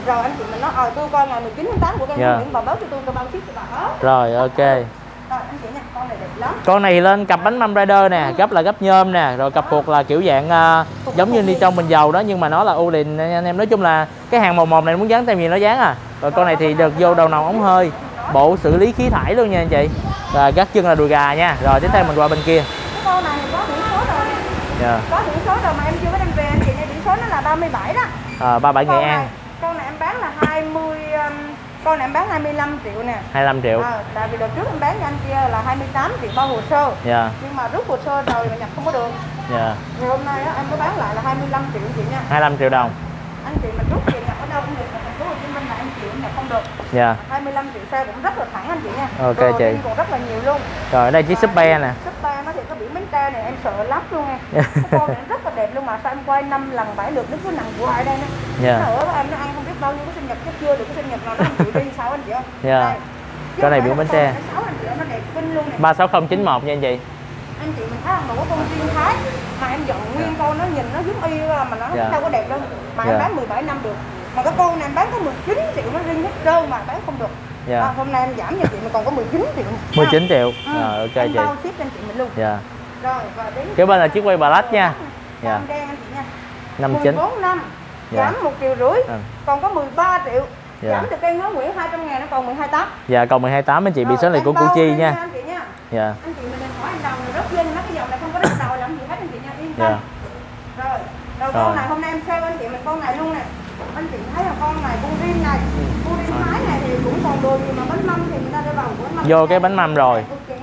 Rồi anh chị mình nói tôi coi ngày 19 tháng 8 của em Nguyễn bà bớt cho tôi bao ship cho bà. Rồi ok. Rồi anh chị nha, con này đẹp lắm. Con này lên cặp bánh mâm rider nè, gấp là gấp nhôm nè, rồi cặp phuộc là kiểu dạng giống như ni trong bình dầu đó, nhưng mà nó là Odin anh em. Nói chung là cái hàng 11 này muốn dán tem gì nó dán à. Rồi con này thì được vô đầu nòng ống hơi, bộ xử lý khí thải luôn nha anh chị. Và gác chân là đùi gà nha. Rồi tiếp theo mình qua bên kia. Cái con này có biển số rồi. Có biển số rồi mà em chưa có đem về anh chị nha, biển số nó là 37 đó. 37 Nghệ An. Con này em bán là 20, con này em bán 25 triệu nè. 25 triệu. Tại vì đợt trước em bán cho anh kia là 28 triệu bao hồ sơ. Nhưng mà rút hồ sơ rồi mà nhập không có được. Thì hôm nay em mới bán lại là 25 triệu chị nha. 25 triệu đồng. Anh chị mình rút tiền nhập ở đâu cũng được, mà thành phố Hồ Chí Minh là anh chị nhập không được. 25 triệu xe cũng rất là thẳng anh chị nha. Ok chị. Còn rất là nhiều luôn. Rồi ở đây chiếc Super nè. Super nó thì có biển bánh tre này em sợ lắm luôn nha. Cái con này rất là đẹp luôn mà sao em quay 5 lần 7 lượt nó cứ nằm hoài đây nè. Nó ở em nó ăn không biết bao nhiêu cái sinh nhật, chắc chưa được cái sinh nhật nào nó anh chị đi sao anh chị ơi. Con này biển bánh tre. Nó đẹp kinh luôn nè. 36091 nha anh chị. Anh chị mình thấy không, một con riêng Thái mà em dọn nguyên con nó nhìn nó giống y mà nó đâu có đẹp đâu. Mà em bán 17 năm được. Mà cái con này em bán có 19 triệu nó riêng hết trơn mà bán không được. Hôm nay em giảm cho chị mình còn có 19 triệu. 19 triệu. Rồi ok chị. Bao ship cho anh chị mình luôn. Rồi và đến cái bên là chiếc quay Black nha. Đen anh chị nha. 59. 14 năm. Giảm 1,5 triệu. Còn có 13 triệu. Giảm từ cây ngó Nguyễn 200.000 nó còn 12.8. Dạ còn 12.8 anh chị, bị số này của Củ Chi nha. Anh chị nha. Anh chị mình đừng hỏi anh đầu này rất dinh, nó cái dòng này không có đất đầu làm gì hết anh chị nha, yên tâm. Rồi con này hôm nay em sale anh chị mình con này luôn nè. Anh chị thấy là con này con riêng này, con riêng Thái này thì cũng còn đồ gì mà bánh mâm thì người ta để vào bánh mâm. Vô cái bánh mâm rồi.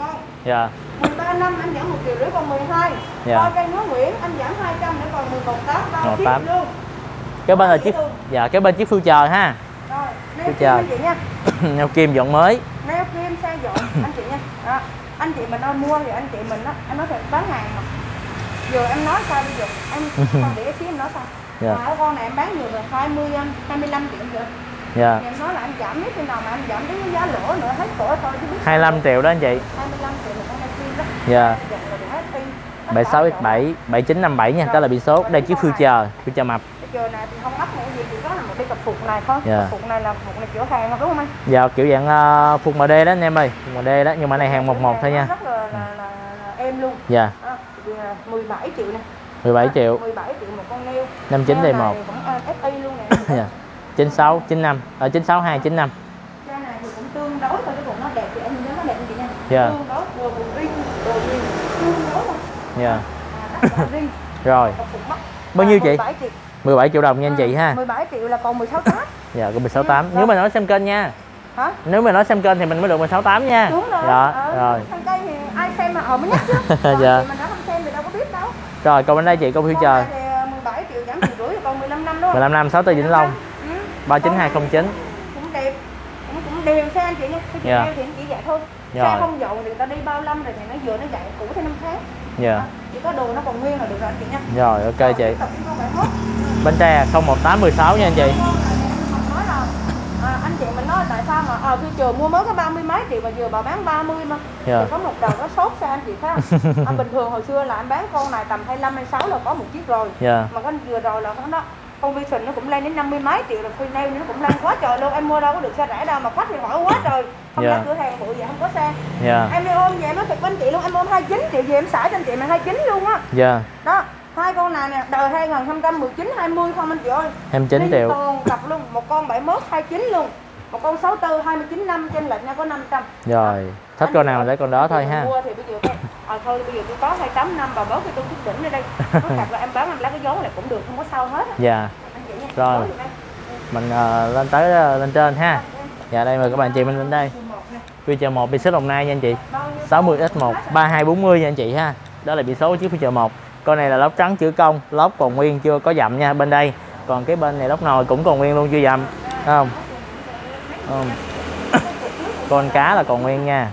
13 năm anh giảm 1,5 triệu còn 12. Coi cây ngó Nguyễn anh giảm 200 nữa còn 11.8 bao ship luôn. Cái bên là chiếc cái bên chiếc Future ha. Rồi, neo kim anh chị nha. Neo kim dọn mới. Neo kim xe dọn anh chị nha. Anh chị mình ơi mua thì anh chị mình em nói thật bán hàng mà. Giờ em nói sao bây giờ? Em còn để xíu em nói sao? Mà con này em bán nhiều rồi 25 triệu rồi. Em nói là em giảm biết khi nào mà em giảm đến cái giá lỗ nữa hết cổ thôi chứ biết. 25 triệu đó anh chị. 25 triệu là con neo kim đó. 76X7 7957 nha, đó là biển số. Đây chiếc Future mập. Giờ này thì không ấp nữa gì, chỉ có là một cái cặp phục này thôi. Phục này là phục này kiểu hàng đúng không anh? Dạ kiểu dạng phục MD đó anh em ơi, phục MD đó, nhưng mà này hàng 11 thôi nha. Rất là êm luôn. 17 triệu nè. 17 triệu. 17 triệu một con neo. 59 đây 1. Cũng FI luôn nè. 96 95 ở 962 95. Cái này thì cũng tương đối thôi, cái còn nó đẹp thì em nhớ nó đẹp chị nha. Tương đối đồ riêng, tương đối thôi. Rồi. Bao nhiêu chị? 17 triệu. 17 triệu đồng nha anh chị ha. 17 triệu là còn 16.8. Dạ còn 16.8. Nếu mà nói xem kênh nha. Hả? Nếu mà nói xem kênh thì mình mới được 16.8 nha. Đúng rồi. Rồi. Xem kênh thì ai xem mà mới nhắc chứ. Dạ. Mình đã không xem thì đâu có biết đâu. Rồi còn bên đây chị con Future. 17 triệu giảm 1,5 triệu còn 15 năm đúng không? 15 năm 64 Vĩnh Long. 39209. Cũng đẹp. Cũng đều xe anh chị nha. Cái chị thì chỉ vậy thôi. Xe không dọn thì người ta đi bao năm rồi thì nó vừa nó dạy cũ thêm 5 tháng. Chỉ có đồ nó còn nguyên là được rồi anh chị nha. Rồi ok chị. Bánh tre 01816 nha anh chị. Nói là anh chị mình nói tại sao mà Future mua mới có 30 mấy triệu mà vừa bà bán 30 mà. Thì có một đầu nó sốt xe anh chị thấy không? Bình thường hồi xưa là anh bán con này tầm 25 26 là có một chiếc rồi. Mà con vừa rồi là con đó con Vision nó cũng lên đến 50 mấy triệu rồi, Final nó cũng lên quá trời luôn. Em mua đâu có được xe rẻ đâu mà khách thì hỏi quá trời. Không ra cửa hàng bự vậy không có xe. Em đi ôm về em nói thiệt anh chị luôn, em ôm 29 triệu về em xả cho anh chị mà 29 luôn á. Đó, hai con này nè, đời 2019 20 không anh chị ơi. 29 triệu. Toàn cặp luôn, một con 71 29 luôn. Một con 64 29 năm trên lệch nha có 500. Rồi, thích con nào lấy con đó thôi ha. Mua thì bây giờ thôi bây giờ tôi có 28 năm bà bớt thì tôi chút đỉnh ở đây. Nói thật là em bán em lấy cái vốn này cũng được, không có sao hết. Dạ. Rồi. Mình lên trên ha. Dạ đây mời các bạn chị mình lên đây. Future 1 biển số Đồng Nai nha anh chị. 60X1 3240 nha anh chị ha. Đó là biển số của chiếc Future 1. Con này là lốp trắng chữ công, lốp còn nguyên chưa có dặm nha bên đây. Còn cái bên này lốp nồi cũng còn nguyên luôn chưa dặm. Thấy không? Con cá là còn nguyên nha.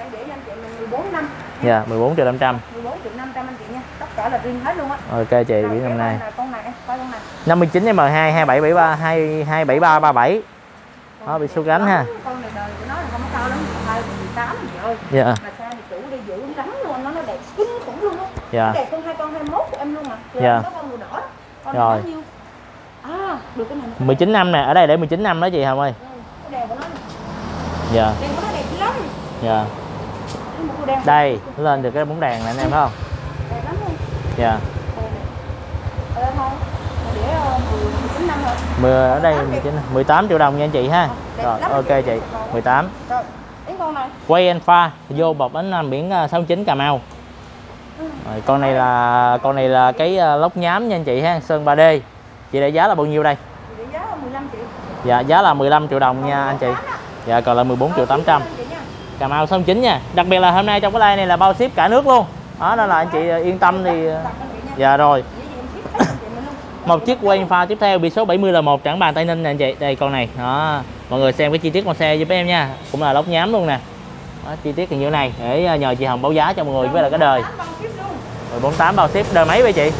Dạ 14 triệu 500. 14 triệu 500 anh chị nha. Tất cả là riêng hết luôn á. Ok chị biển hôm nay. Con này coi con này. 59 M2 2773 27337. Đó bị số gánh ha. Con này đời của nó là không có cao lắm, 218 rồi. Dạ. Mà xe thì chủ đi giữ gắn luôn, nó đẹp kinh khủng luôn á. Đẹp hơn hai con 21 của em luôn mà. Dạ. Có con màu đỏ. Con này bao nhiêu? được cái này. 19 năm nè, ở đây để 19 năm đó chị Hồng ơi. Cái đèn của nó nè. Dạ. Đèn của nó đẹp lắm. Dạ. Đây, lên được cái bóng đèn này anh em thấy không? Đẹp lắm luôn. Dạ. Ở đây thôi. Để 19 năm rồi. Ở đây 18 triệu đồng nha anh chị ha. Rồi, ok chị. 18. Rồi, đến con này. Quay and pha vô bọc bánh biển 69 Cà Mau. Rồi, con này là cái lốc nhám nha anh chị ha, sơn 3D. Chị để giá là bao nhiêu đây? Chị giá là 15 triệu. Dạ, giá là 15 triệu đồng nha anh chị. Dạ, còn là 14 triệu 800. Cà Mau 69 nha. Đặc biệt là hôm nay trong cái live này là bao ship cả nước luôn. Đó, nên là anh chị yên tâm thì. Dạ rồi. Một chiếc quay pha tiếp theo biển số 70L1 Trảng Bàng Tây Ninh nè anh chị. Đây con này. Đó. Mọi người xem cái chi tiết con xe giúp em nha. Cũng là lốc nhám luôn nè. Đó, chi tiết như thế này để nhờ chị Hồng báo giá cho mọi người với là cái đời. 48 bao ship đời mấy vậy chị?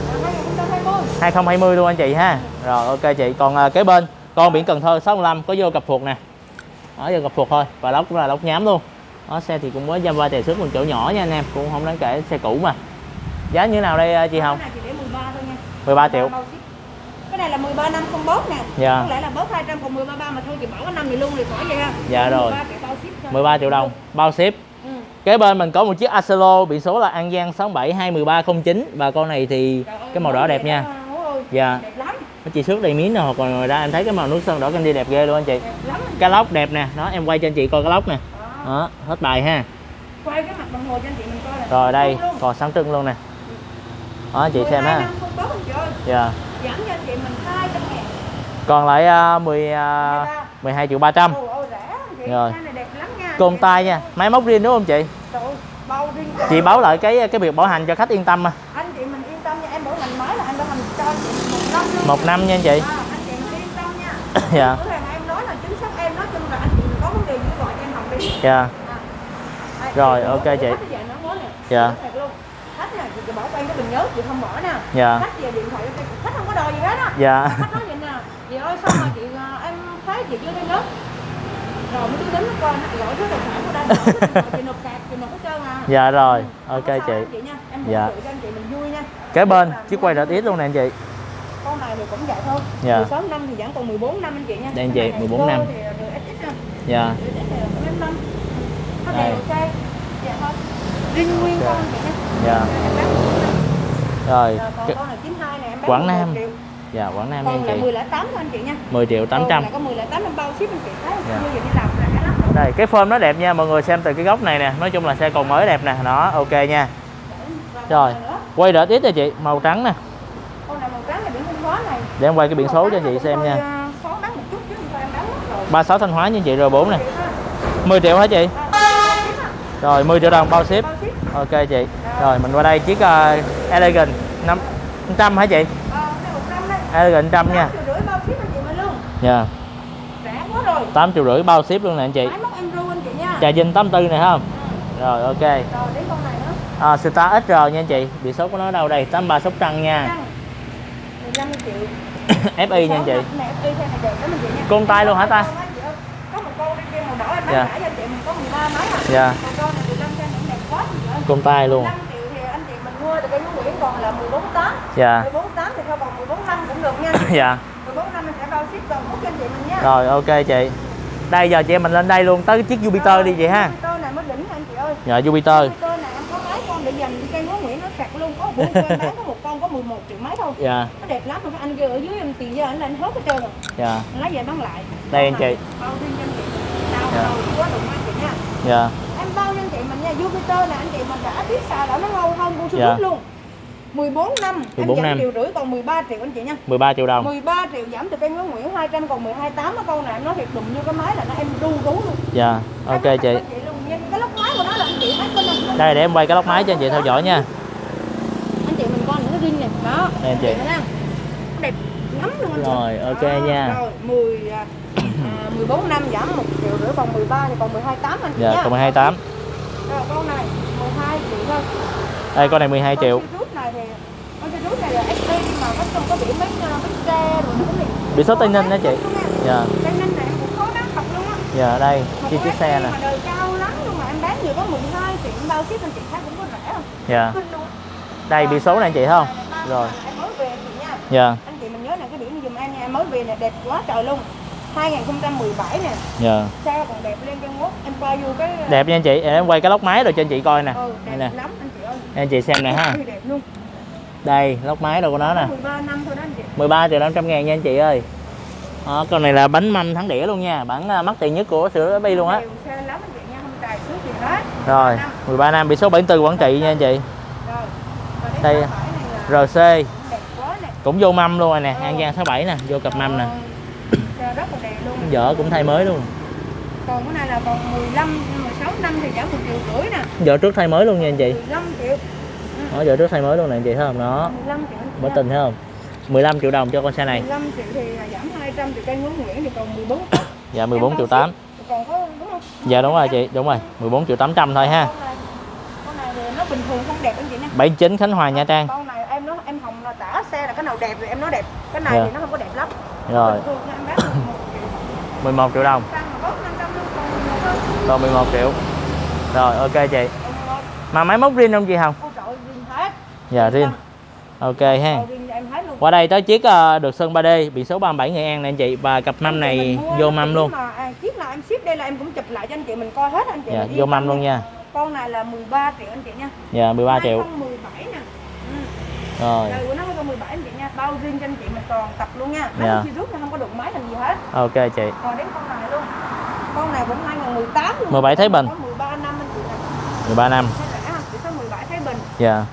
2020 luôn anh chị ha. Rồi ok chị. Còn kế bên con biển Cần Thơ 65 có vô cặp phuộc nè. Đó, vô cặp phuộc thôi và lốc cũng là lốc nhám luôn. Đó, xe thì cũng mới dăm va tè xước một chỗ nhỏ nha anh em, cũng không đáng kể, xe cũ mà. Giá như thế nào đây chị Hồng? 13 triệu. Cái này là 13 năm không bớt nè. Dạ. Không lẽ là bớt 200 còn 13 mà thôi chị bỏ cái năm này luôn thì khỏi vậy ha. Dạ rồi. 13 triệu đồng bao ship. Ừ. Kế bên mình có một chiếc Acelo biển số là An Giang 6721309 và con này thì cái màu đỏ đẹp nha. Dạ. Đẹp lắm. Nó chỉ xước đầy miếng nè, hoặc còn ngoài ra em thấy cái màu nước sơn đỏ candy đẹp ghê luôn anh chị. Cái lốc đẹp nè, đó em quay cho anh chị coi cái lốc nè. Đó, hết bài ha. Quay cái mặt đồng hồ cho anh chị mình coi nè. Rồi đây, còn sáng trưng luôn nè. Đó chị xem ha. Dạ. Giảm cho anh chị mình 200.000. Còn lại 12 triệu 300. Rồi. Côn tay nha, máy móc riêng đúng không chị? Chị báo lại cái việc bảo hành cho khách yên tâm mà. Anh chị mình yên tâm nha, em bảo hành máy là anh bảo hành cho anh chị 1 năm luôn. 1 năm nha anh chị. Anh chị mình yên tâm nha. Dạ. Cửa hàng em nói là chính xác, em nói chung là anh chị mình có vấn đề gì gọi cho em học đi. Dạ. Rồi ok chị. Dạ. Khách nè, chị bỏ quen cái bình nhớ chị không bỏ nè. Dạ. Khách về điện thoại cho khách không có đòi gì hết á. Dạ. Khách nói vậy nè, chị ơi sao mà chị em thấy chị chưa đi nhớ. Rồi mới cứ đến nó coi nó gọi số tài khoản của đây, chị nộp cạc, chị nộp hết trơn à. Dạ rồi, ok chị. Em dạ. Cho anh chị mình vui nha. Kế bên chiếc quay RX luôn nè anh chị. Con này thì cũng vậy thôi. Dạ. 16 năm thì vẫn còn 14 năm anh chị nha. Đây anh chị, 14 năm. Dạ. Nó đều xe. Dạ thôi. Riêng nguyên con anh chị nha. Dạ. Rồi. Còn con này 92 này em bán Quảng Nam. 1 triệu. Dạ, Quảng Nam Còn anh là chị. 1008 thôi anh chị nha. 10 triệu 800. Là có 1008 em bao ship anh chị thấy. Dạ. Như vậy đi làm là cái lắm. Đây, cái form nó đẹp nha, mọi người xem từ cái góc này nè, nói chung là xe còn mới đẹp nè, đó, ok nha. Rồi, quay RX nè chị, màu trắng nè. Con này màu trắng là biển Thanh Hóa này. Để em quay cái biển số cho chị xem nha. Khó bán một chút chứ không phải em bán hết rồi. 36 Thanh Hóa nha chị, R4 nè. 10 triệu hả chị? Rồi, 10 triệu đồng bao ship. Ok chị. Rồi, mình qua đây chiếc Elegant 500 hả chị? Elegant 100 nha. Dạ. Rẻ quá rồi. 8 triệu rưỡi bao ship luôn nè anh chị. Trà Vinh 84 này không? Rồi ok. Rồi đến con này nữa. Star XR nha anh chị. Biển số của nó đâu đây? 83 Sóc Trăng nha. 15 triệu. FI nha anh chị. FI xe này đẹp lắm anh chị nha. Côn tay luôn hả ta? Có một con đi kia màu đỏ em bán rẻ cho anh chị mình có 13 mấy à. Dạ. Còn con này 15 xe đẹp quá chị ơi. Côn tay luôn. 15 triệu thì anh chị mình mua được cái Nguyễn còn là 14.8. Dạ. 14.8 thì thôi còn 14.5 cũng được nha. Dạ. 14.5 mình sẽ bao ship toàn quốc cho anh chị mình nha. Rồi ok chị. Đây giờ chị em mình lên đây luôn tới cái chiếc Jupiter đi chị ha. Jupiter này mới đỉnh anh chị ơi. Dạ Jupiter. Jupiter này em có mấy con để dành cây Ngô Nguyễn nó sạc luôn, có buổi em bán có một con có 11 triệu mấy thôi. Dạ. Nó đẹp lắm, mà anh kia ở dưới em tiền giờ anh lên hết hết trơn rồi. Dạ. Lấy về bán lại. Đây anh chị. Bao riêng cho anh chị. Sao quá đụng anh chị nha. Dạ. Em bao cho anh chị mình nha, Jupiter này anh chị mình đã biết xài đã nó lâu không, mua dạ. luôn. 14 năm, 14 em giảm năm. 1,5 triệu còn 13 triệu anh chị nha. 13 triệu đồng. 13 triệu giảm từ cây Ngô Nguyễn 200 còn 12.8 á, con này em nói thiệt đụng như cái máy là nó em đu rú luôn. Dạ. Ok chị. Cái lốc máy của nó là anh chị thấy con này. Đây để em quay cái lốc máy cho anh chị theo dõi nha. Anh chị mình coi những cái ring này đó. Đây anh chị. Nó đẹp lắm luôn anh chị. Rồi ok đó, nha. Rồi 14 năm giảm 1,5 triệu còn 13 thì còn 12.8 anh chị dạ, nha. còn 12.8. Rồi con này 12 triệu thôi. Đây con này 12 triệu. Con rút này là XT mà nó không có biển bánh tre rồi nó này. Biển số Tây Ninh đó chị. Dạ. Tây Ninh này em cũng khó bán thật luôn á. Dạ đây, chi chiếc xe nè. Mà đời cao lắm luôn mà em bán nhiều có 12 triệu bao ship anh chị thấy cũng có rẻ không? Dạ. Đây biển số này anh chị thấy không? Rồi. Em mới về chị nha. Dạ. Anh chị mình nhớ là cái biển giùm em nha, em mới về nè, đẹp quá trời luôn. 2017 nè. Dạ. Xe còn đẹp lên Trung Quốc. Em quay vô cái Đẹp nha anh chị, em quay cái lốc máy rồi cho anh chị coi nè. đẹp Đây nè. lắm anh chị ơi. Anh chị xem nè ha. Đẹp luôn. Đây, lốc máy đâu của nó nè. 13 năm thôi đó anh chị. 13.500.000 nha anh chị ơi. Đó, con này là bánh mâm thắng đĩa luôn nha, bản mắc tiền nhất của sữa Bi luôn á. Xe lắm anh chị nha, không tài số gì hết. Rồi, 13 năm bị số 74 Quảng Trị nha anh chị. Rồi. Và Đây cái này RC đẹp quá nè. cũng vô mâm luôn rồi nè, An Giang 67 nè, vô cặp mâm nè. Xe rất là đẹp luôn. Vợ cũng thay mới luôn. Còn cái này là còn 16 năm thì giảm 1,5 triệu nè. Vợ trước thay mới luôn nha anh chị. 15 triệu. Đó, vợ trước thay mới luôn nè anh chị thấy không? Đó. 15 triệu. Mới tình thấy không? 15 triệu đồng cho con xe này. 15 triệu thì giảm 200 triệu, cây Nguyễn Nguyễn thì còn 14. Dạ 14 triệu 8. Còn có đúng không? Dạ đúng rồi chị, đúng rồi. 14 triệu 800 thôi ha. Con này thì nó bình thường không đẹp anh chị nha. 79 Khánh Hòa Nha Trang. Con này em nói em Hồng là tả xe là cái nào đẹp thì em nói đẹp. Cái này Dạ. thì nó không có đẹp lắm. Rồi. Bình thường em bán được 1 triệu. 11 triệu đồng. Tăng mà bớt 500 luôn còn Còn 11 triệu. Rồi ok chị. Mà máy móc riêng không chị Hồng? ôi trời ơi, riêng hết. Dạ riêng. Ok ha. Riêng em hết luôn. Qua đây tới chiếc được sơn 3D biển số 37 Nghệ An nè anh chị, và cặp mâm này vô mâm luôn. Chiếc nào em ship đây là em cũng chụp lại cho anh chị mình coi hết anh chị. Dạ, vô mâm luôn nha. Con này là 13 triệu anh chị nha. Dạ 13 triệu. 2017 nè. Rồi. Đời của nó có 17 anh chị nha, bao riêng cho anh chị mình toàn tập luôn nha. Dạ. Chi rút nó không có đụng máy thành gì hết. Ok chị. Còn đến con này luôn. Con này cũng 2018 luôn. 17 Thái Bình. Có 13 năm anh chị nè. 13 năm. Thấy rẻ không? Chỉ có 17 Thái Bình. Dạ.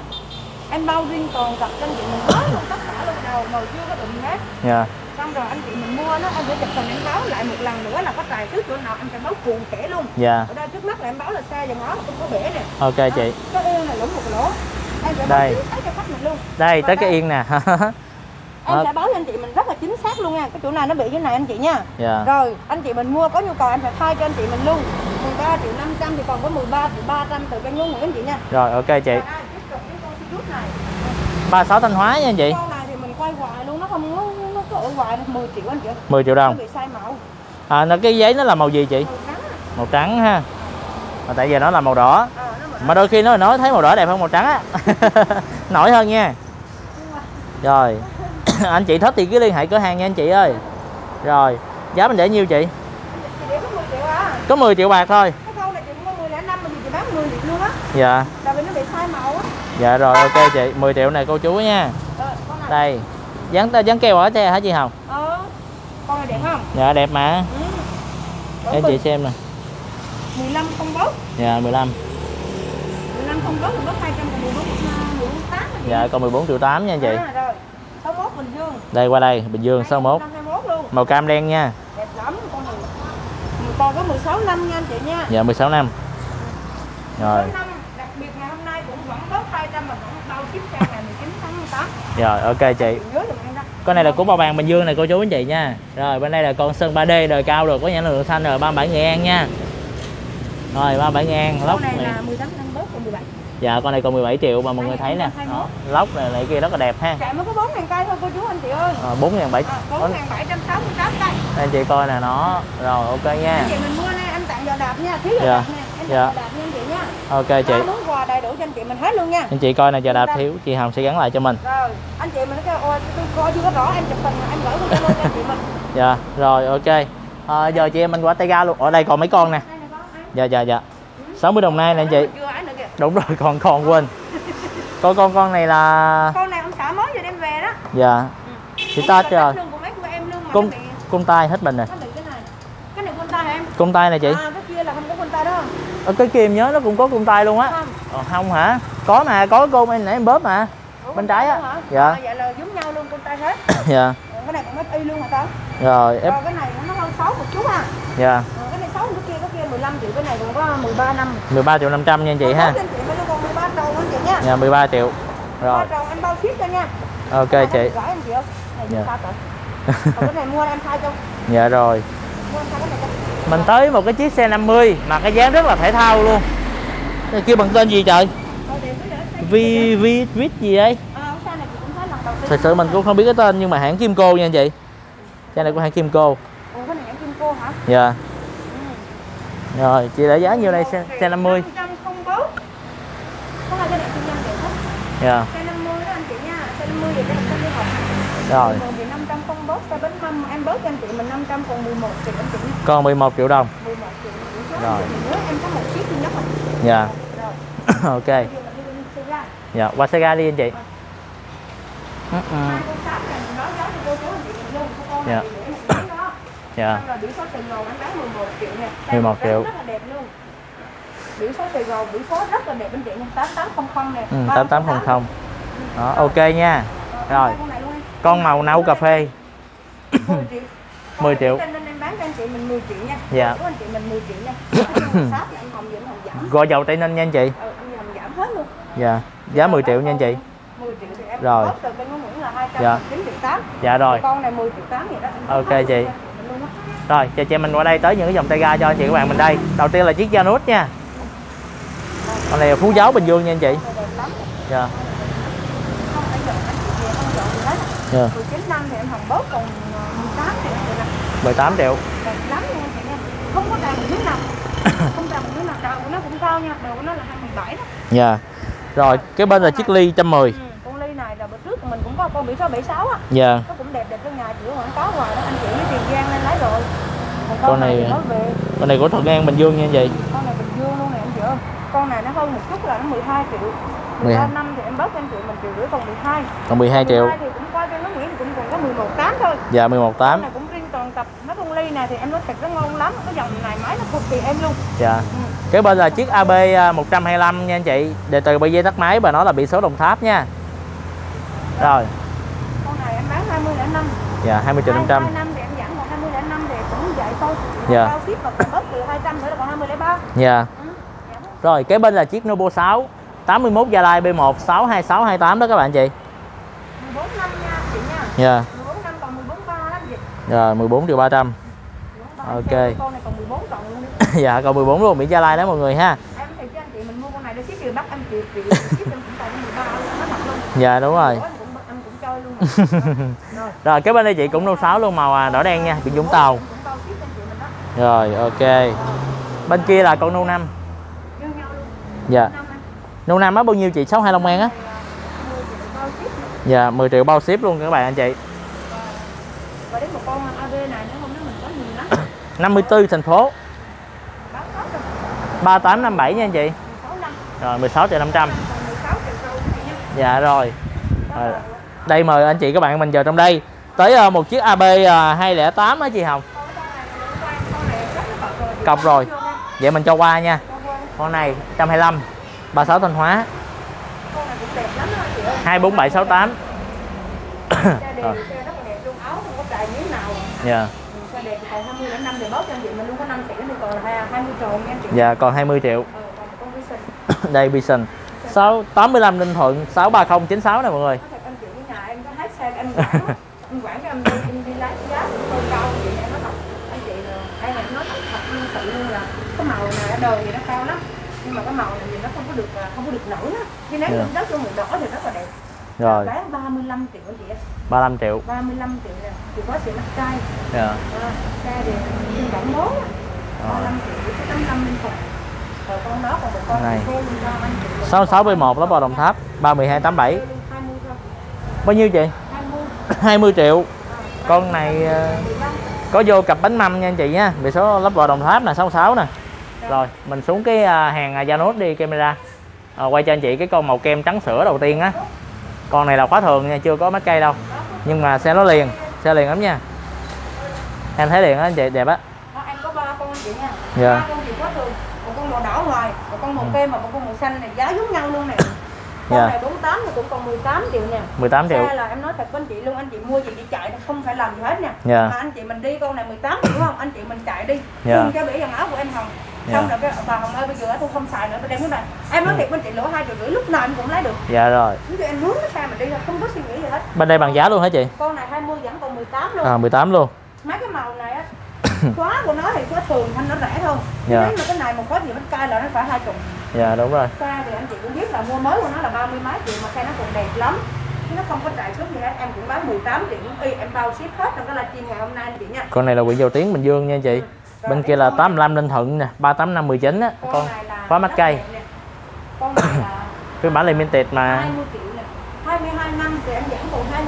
Em bao riêng toàn tập cho anh chị mình hết luôn, tất cả luôn, đầu màu chưa có đụng hết. Dạ. Xong rồi anh chị mình mua nó em phải chụp hình em báo lại một lần nữa là có tài trước chỗ nào em phải báo cụ thể luôn. Dạ. Ở đây trước mắt là em báo là xe dòng nó không có bể nè. Ok chị. Cái yên này lũng một lỗ. Em sẽ Đây. báo chính xác cho khách mình luôn. Đây Và tới đây, cái yên nè. em sẽ báo cho anh chị mình rất là chính xác luôn nha. Cái chỗ này nó bị cái này anh chị nha. Dạ. Rồi anh chị mình mua có nhu cầu em phải thay cho anh chị mình luôn. 13 triệu 500 thì còn có 13 triệu 300 từ cái nhún của anh chị nha. Rồi ok chị. Và đây, tiếp tục cái con Sirius này. 36 Thanh Hóa nha anh chị. Con này thì mình quay hoài luôn, nó không nó có ở hoài 10 triệu anh chị. 10 triệu đồng. Nó bị sai màu. Nó cái giấy nó là màu gì chị? Màu trắng. Màu trắng ha. Tại giờ nó là màu đỏ. Nó Mà đôi khi nó nói thấy màu đỏ đẹp hơn màu trắng á. Nổi hơn nha. Rồi. Anh chị thích thì cứ liên hệ cửa hàng nha anh chị ơi. Rồi, giá mình để nhiêu chị? Chị để có 10 triệu à. Có 10 triệu bạc thôi. Cái con này chị cũng có 10,5 mà chị bán 10 triệu luôn á. Dạ. Tại vì nó bị sai màu á. Dạ rồi ok chị, 10 triệu này cô chú nha. Con này. Đây. Dán keo ở xe hả chị Hồng? Con này đẹp không? Dạ đẹp mà. Ừ. Để chị xem nè. 15 không bớt. Dạ 15. 15 không bớt thì bớt 200 còn 14,8. Dạ còn 14 triệu 8 nha anh chị. Rồi. 61 Bình Dương. Đây qua đây, Bình Dương 61. 21 luôn. Màu cam đen nha. Đẹp lắm con này. Còn có 16 năm nha anh chị nha. Dạ 16 năm. Rồi. 16 năm, đặc biệt ngày hôm nay cũng vẫn bớt 200 mà vẫn bao ship sang ngày 19 tháng 8. Rồi ok chị. Nhớ giùm em đó. Con này là của Bao Bàng Bình Dương này cô chú anh chị nha. Rồi bên đây là con sơn 3D đời cao được có nhãn lượng xanh rồi 37 Nghệ An nha. Rồi 37 Nghệ An lốc Con này này. là 18 năm bớt còn 17. Dạ con này còn 17 triệu mà mọi người thấy nè. Đó, lốc này kia rất là đẹp ha. Chạy mới có 4.000 cây thôi cô chú anh chị ơi. 4.700. 4.768 cây. Anh chị coi nè nó. Rồi ok nha. Anh chị mình mua này anh tặng giò đạp nha, thiếu giò Dạ. đạp nè, em tặng Dạ. giò đạp nha anh chị nha. Ok chị. Ba món quà đầy đủ cho anh chị mình hết luôn nha. Anh chị coi nè giờ đạp thiếu chị Hồng sẽ gắn lại cho mình. Rồi, anh chị mình kêu ôi tôi coi chưa có rõ em chụp hình em gửi qua Zalo cho anh chị mình. Dạ rồi ok. Giờ chị em mình qua tay ga luôn. Ở đây còn mấy con nè. Đây này con anh. Dạ dạ dạ. 60 đồng nai nè anh chị. Chưa ấy nữa kìa. Đúng rồi còn quên. Con này là Con này ông xã mới vừa đem về đó. dạ. Thì ta rồi. Lương của mấy của em lương mà Cung nó bị cung tay hết mình rồi. nó bị cái này. Cái này quân tay hả em? Cung tay nè chị. Cái kia là không có quân tay đó. Ở cái kia em nhớ nó cũng có cung tay luôn á. Không. Không hả? Có mà, có côn em nãy em bóp mà. Ủa, Bên trái á. hả? Dạ. Vậy là giống nhau luôn quân tay hết. Dạ. Cái này cũng hết y luôn hả ta? Rồi ép. Rồi cái này nó hơn 6 một chút ha. Dạ. Cái này 6 cái kia 15 triệu, cái này cũng có 13 năm. 13 triệu 500 nha anh chị ha. Anh chị mới còn 13 trâu anh chị nha. Dạ 13 triệu. Rồi. 13 trâu em bao ship cho nha. Ok Cái này chị. gửi anh chị ơi. Này Dạ. sao trời. Còn cái này mua em thay cho. Dạ rồi. Mua em thay cái này cho. Mình tới một cái chiếc xe 50 mà cái dáng rất là thể thao luôn. Cái kia bằng tên gì trời? Vít gì đây? Xe này cũng thấy lần đầu tiên. Thật sự mình cũng không biết cái tên nhưng mà hãng Kimco nha anh chị. Xe này của hãng Kimco. Ủa cái này hãng Kimco hả? Dạ. Rồi, chị để giá nhiêu đây xe 50? 500 không bớt. Có hai cái này kinh doanh được hết. Dạ. Xe 50 đó anh chị nha. Xe 50 thì cái này không đi học. Rồi. 500 không bớt. cái bánh mâm em bớt cho anh chị mình 500 còn 11 triệu anh chị. Còn 11 triệu đồng. 11 triệu. Rồi. Nhớ em có một chiếc duy nhất rồi. Dạ. Rồi. Ok. Dạ, qua xe ga đi anh chị. Dạ. Dạ. 11 triệu. Rất là đẹp luôn. Biển số Sài Gòn, biển số rất là đẹp anh chị nha, 8800 nè. 8800. Đó, ok nha. Rồi. Con màu nâu cà phê. 10 triệu. Nên em bán cho anh chị mình 10 triệu nha. Dạ. Của anh chị mình 10 triệu nha. Anh Hồng giảm. Gọi dầu Tây Ninh nha anh chị. Anh Hồng giảm hết luôn. Dạ. Giá 10 triệu nha anh chị. 10 triệu thì em rồi. bớt từ cái ngưỡng là 209 triệu 8. Dạ rồi. Con này 10 triệu 8 vậy đó. Ok chị. Rồi, chờ chị mình qua đây tới những cái dòng tay ga cho anh chị các bạn mình đây. Đầu tiên là chiếc Janus nha. Con này là Phú Giáo Bình Dương nha anh chị. Dạ. Dạ. 19 năm thì em Hồng bớt còn 18 triệu nè. 18 triệu. Đẹp lắm luôn chị nha. Không có đàn một đứa nào. Không đàn một đứa nào. Đầu của nó cũng cao nha. Đầu của nó là 27 đó. Dạ. Rồi, cái bên là chiếc Ly 110. Con Ly này là bữa trước mình cũng có con biển số 76 á. Dạ. Nó cũng đẹp trong nhà chỉ quảng cáo hoài đó, anh chị với Tiền Giang lên lấy rồi. Còn Con này nói về. Con này của Thuận An Bình Dương nha anh chị. Con này Bình Dương luôn nè anh chị ơi. Con này nó hơn một chút là nó 12 triệu. 13 năm thì em bớt cho anh chị mình triệu rưỡi còn 12. Còn 12 triệu. 12 thì cũng qua cho nó Nguyễn cũng còn có 11.8 thôi. Dạ 11.8. Con này cũng riêng toàn tập. Nó con Ly này thì em nói thật nó ngon lắm. Cái dòng này máy nó cực kỳ em luôn. Dạ. Cái bên là chiếc AB 125 nha anh chị. Đề từ bây giờ tắt máy và nó là biển số Đồng Tháp nha. Rồi. Con này em bán 20.5. Dạ 20 triệu 500. 2 năm thì em giảm còn 20.5 thì cũng vậy thôi. Dạ. Bao ship và bớt từ 200 nữa là còn 20.3. Dạ. Rồi, cái bên là chiếc Novo 6 81 Gia Lai B1 62628 đó các bạn chị. 14 năm nha chị nha. Dạ. 14 năm còn 14.3 lắm chị. Rồi 14 triệu 300. Ok. Con này còn 14 cộng luôn đi. Dạ còn 14 luôn, biển Gia Lai đó mọi người ha. Em thì cho anh chị mình mua con này để ship từ Bắc em chịu ship em cũng còn 13 nó thật luôn. Dạ đúng rồi. Em cũng chơi luôn. Rồi cái bên đây chị cũng Novo 6 luôn, màu đỏ đen nha, biển Vũng Tàu. Rồi ok. Bên kia là con Novo 5. Dạ. Novo 5 á bao nhiêu chị? 62 Long An á. Dạ 10 triệu bao ship luôn các bạn anh chị. Và đến một con AB này nữa không, nó mình có nhiều lắm. 54 thành phố. 3857 nha anh chị. Rồi 16 triệu 500. Dạ rồi. Đây mời anh chị các bạn mình vào trong đây. Tới một chiếc AB 208 á chị Hồng. Cọc rồi. Vậy mình cho qua nha. Con này 125 36 Thanh Hóa. 24768. Rồi. Dạ. Xe đẹp còn 20.5 thì bớt cho anh chị mình luôn có 5 triệu thì còn là 20 triệu nha anh chị. Dạ còn 20 triệu. Đây Vision 685 Ninh Thuận 63096 nè mọi người. Anh chị cái nhà em có hết xe em quản cái em đi lấy giá hơi cao vậy em nói thật anh chị đây này nói thật sự luôn là cái màu này đời thì nó cao lắm nhưng mà cái màu này thì nó không có được nổi á. Chứ nếu như đất luôn màu đỏ thì rất là đẹp. Rồi. Bán 35 triệu anh chị. 35 triệu. 35 triệu nè. Thì có sự mắc cay. Dạ. Cay thì tổng món á. 35 triệu cái 85 linh phục. Rồi con đó còn một con này. xe luôn cho anh chị. 66 B1 đó vào Đồng Tháp 31287. Bao nhiêu chị? 20 triệu. Con này có vô cặp bánh mâm nha anh chị nha. Biển số lắp vào Đồng Tháp nè 66 nè. Rồi mình xuống cái hàng Janus đi camera. Quay cho anh chị cái con màu kem trắng sữa đầu tiên á. Con này là khóa thường nha, chưa có mắt cây đâu. Nhưng mà xe nó liền, xe liền lắm nha. Em thấy liền á anh chị, đẹp á. Em có 3 con anh chị nha. Dạ. 3 con thì khóa thường. Một con màu đỏ ngoài, một con màu kem và một con màu xanh này giá giống nhau luôn nè. Con Dạ. này 48 thì cũng còn 18 triệu nè. 18 triệu. Xe là em nói thật với anh chị luôn, anh chị mua gì đi chạy không phải làm gì hết nha. Dạ. Mà anh chị mình đi con này 18 triệu đúng không? Anh chị mình chạy đi. Dạ. Thương cho bể quần áo của em Hồng. Xong rồi cái bà Hồng ơi bây giờ tôi không xài nữa, tôi đem cái này. Em nói thiệt với anh chị lỗ 2,5 triệu lúc nào em cũng lấy được. Dạ rồi. Ví dụ em mướn cái xe mình đi không có suy nghĩ gì hết. Bên đây bằng giá luôn hả chị? Con này 20 vẫn còn 18 luôn. 18 luôn. Mấy cái màu này á khóa của nó thì khóa thường thanh nó rẻ hơn. Dạ. Nếu mà cái này một khóa gì bánh cay là nó phải 20. Dạ đúng rồi. Xe thì anh chị cũng biết là mua mới của nó là 30 mấy triệu mà xe nó còn đẹp lắm. Chứ nó không có chạy cướp gì hết, em cũng bán 18 triệu y em bao ship hết trong cái livestream ngày hôm nay anh chị nha. Con này là quỹ dầu tiếng Bình Dương nha anh chị. Bên kia là 85 Ninh Thuận nè, 38519 á. Con khóa mắt cây. Con này là Phiên bản limited mà. 20 triệu nè. 22 năm thì em giảm còn 20.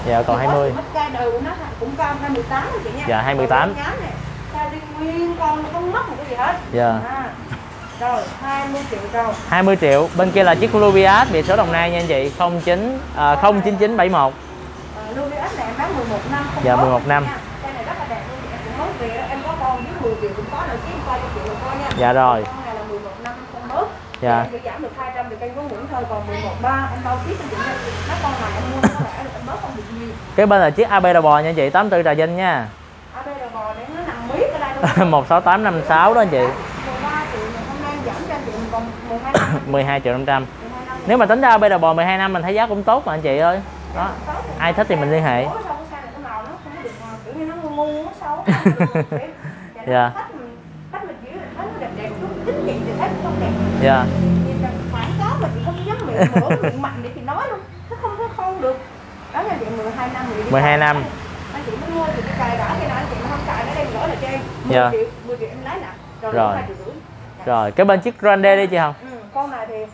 Dạ còn 20. Mất cây đều nó cũng cao 28 chị nha. Dạ 28. Cây đi nguyên con không mất một cái gì hết. Dạ. Rồi 20 triệu rồi. 20 triệu. Bên kia là chiếc Luvias biển số Đồng Nai nha anh chị, 09971. Luvias này em bán 11 năm không. Dạ 11 năm. Cây này rất là đẹp luôn, em cũng mới về em có con với 10 triệu cũng có nữa chứ coi cho triệu coi nha. Dạ rồi. Con này là 11 năm không bớt. Dạ. Em chỉ giảm được 200 thì cây có Nguyễn thôi, còn 11.3 em bao tiếp anh chị nha. Mấy con này em mua nó rẻ được em bớt không được nhiều. Cái bên là chiếc AB đầu bò nha anh chị, 84 Trà Vinh nha. AB đầu bò để nó nằm miết ở đây luôn. 16856 đó anh chị. 13 triệu hôm nay giảm cho anh chị mình còn 12 năm. 12 triệu 500. Nếu mà tính ra AB đầu bò 12 năm mình thấy giá cũng tốt mà anh chị ơi. Đó. Ai thích thì mình liên hệ. Dạ. Dạ. Quảng cáo mà chị không dám miệng mạnh để chị nói luôn. Nó không được. Đó là chị 12 năm rồi. 12 năm. Anh chị mới mua thì cái cài đỏ cái nào anh chị mà không cài nó đem gửi lại cho em. 10 triệu em lấy nè. Rồi. 2,5 triệu. Rồi, cái bên chiếc Grande đi chị không? Con này thì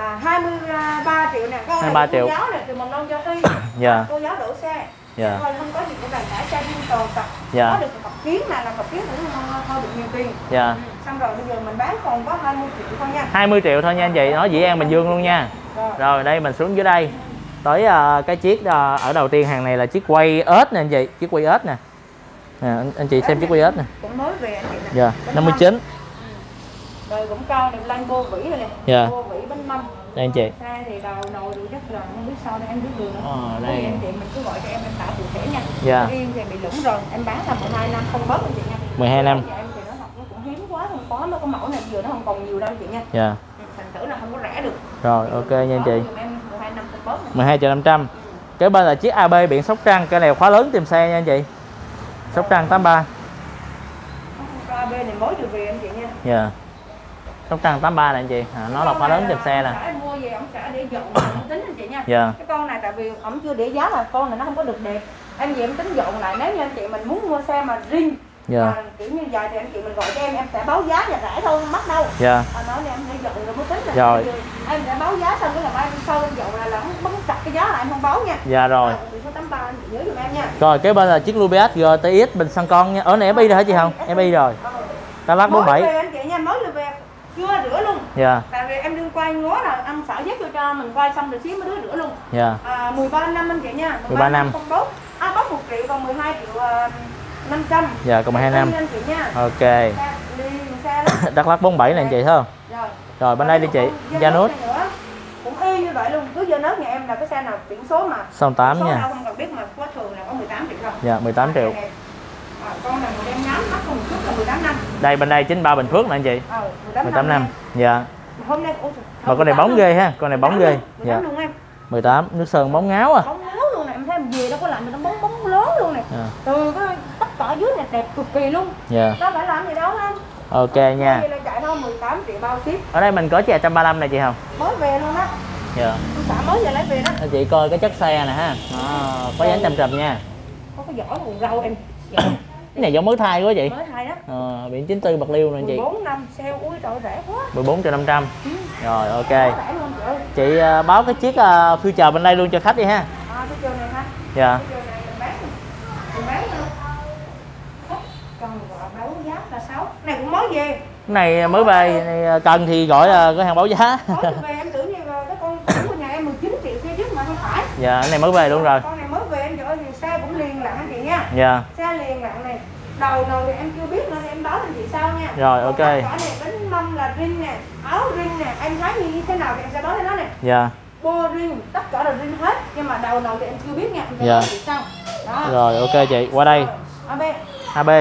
23 triệu nè. Con 23 triệu. Cô giáo này từ mầm non cho thi. Dạ. Cô giáo đổ xe. Dạ. Thôi không có gì của bạn cả xe riêng toàn tập. Dạ. Có được cặp kiến này là cặp kiến cũng thôi được nhiều tiền. Dạ. Xong rồi bây giờ mình bán còn có 20 triệu thôi nha. 20 triệu thôi nha anh chị, nói Dĩ An Bình Dương luôn nha. Rồi đây mình xuống dưới đây. Tới cái chiếc ở đầu tiên hàng này là chiếc quay ếch nè anh chị, chiếc quay ếch nè. Nè anh chị xem chiếc quay ếch nè. Cũng mới về anh chị nè. Dạ, 59. Rồi cũng cao này, lanh bô vỉ rồi nè. Dạ. Bô vỉ bánh mâm. Đây anh chị. Xe thì đầu nồi được rất là không biết sao đây em biết đường nữa. Đây. Anh chị mình cứ gọi cho em tạo cụ thể nha. Dạ. Yên thì bị lủng rồi, em bán là 12 năm không bớt anh chị nha. 12 năm. Em thì nó học nó cũng hiếm quá, không có mấy cái mẫu này giờ nó không còn nhiều đâu anh chị nha. Dạ. Thành thử là không có rẻ được. Rồi ok nha anh chị. Em 12 năm không bớt. 12 triệu 500. Cái bên là chiếc AB biển Sóc Trăng, cái này khóa lớn tìm xe nha anh chị. Sóc Trăng 83. AB này mới vừa về anh chị nha. Dạ. Sóc Trăng 83 này anh chị. Nó là khóa lớn tìm xe nè. Em mua về ông sẽ để dọn ông tính anh chị nha. Dạ. Cái con này tại vì ông chưa để giá là con này nó không có được đẹp. Em về em tính dọn lại, nếu như anh chị mình muốn mua xe mà riêng Dạ. kiểu như vậy thì anh chị mình gọi cho em sẽ báo giá và rẻ thôi, không mắc đâu. Dạ. Nói thì em sẽ dọn rồi mới tính rồi. Em sẽ báo giá xong cái là mai sau em dọn là không bấm chặt cái giá lại em không báo nha. Dạ rồi. Số 83 anh chị nhớ giùm em nha. Rồi cái bên là chiếc Luvias GTX bình xăng con nha. Ở này FI rồi hả chị không? FI rồi. Đà Lạt 47. Mới về anh chị nha, mới về chưa rửa luôn. Dạ. Tại vì em đương quay ngó rồi anh xả dép cho mình quay xong rồi xíu mới rửa luôn. Dạ. 13 năm anh chị nha. 13 năm. Không bớt. Bớt 1 triệu còn 12 triệu 500. Dạ còn 12 năm. Anh chị nha. Ok. Đắk Lắk 47 này anh chị thấy không? Rồi. Rồi bên đây đi chị. Janus. Cũng y như vậy luôn. Cứ Janus nhà em là cái xe nào biển số mà. 68 nha. Không cần biết mà quá thường là có 18 triệu rồi. Dạ 18 triệu. Con này màu đen ngắm mắt không chút là 18 năm. Đây bên đây 93 Bình Phước nè anh chị. 18 năm. Dạ. Hôm nay mà con này bóng ghê ha, con này bóng ghê. Dạ. 18 nước sơn bóng ngáo à. Bóng ngáo luôn này, em thấy em về đâu có làm mà nó bóng lớn luôn này. Dạ. Từ cái tất cả dưới này đẹp cực kỳ luôn. Dạ. Đó phải làm gì đâu không? Ok nha. Đây là chạy thôi 18 triệu bao ship. Ở đây mình có chiếc 135 này chị không? Mới về luôn á. Dạ. Xã mới về lấy về đó. Anh chị coi cái chất xe nè ha. Có dán trầm trầm nha. Có cái vỏ nguồn rau em. Cái này giống mới thay quá chị. Mới thay đó. Biển 94 Bạc Liêu nè chị. 14 năm sale ui trời rẻ quá. 14 triệu 500. Rồi ok. Rẻ luôn chị ơi. Chị báo cái chiếc future bên đây luôn cho khách đi ha. Cái chiều này ha. Dạ. Cái chiều này mình bán luôn. Còn gọi báo giá là 6. Này cũng mới về. Cái này mới về, này cần thì gọi cửa hàng báo giá. Mới về em tưởng như cái con của nhà em 19 triệu kia chứ mà không phải. Dạ, cái này mới về luôn rồi. Con này mới về em trời ơi, xe cũng liền lặng anh chị nha. Dạ. Xe liền lặng này. Đầu nồi thì em chưa biết nên em báo anh chị sau nha. Rồi ok. Còn tất cả này bánh mâm là rin nè, áo rin nè, em thấy như thế nào thì em sẽ báo cho nó nè. Dạ. Bô rin, tất cả là rin hết, nhưng mà đầu nồi thì em chưa biết nha, em sẽ báo chị sau. Đó. Rồi ok chị, qua đây. AB. AB.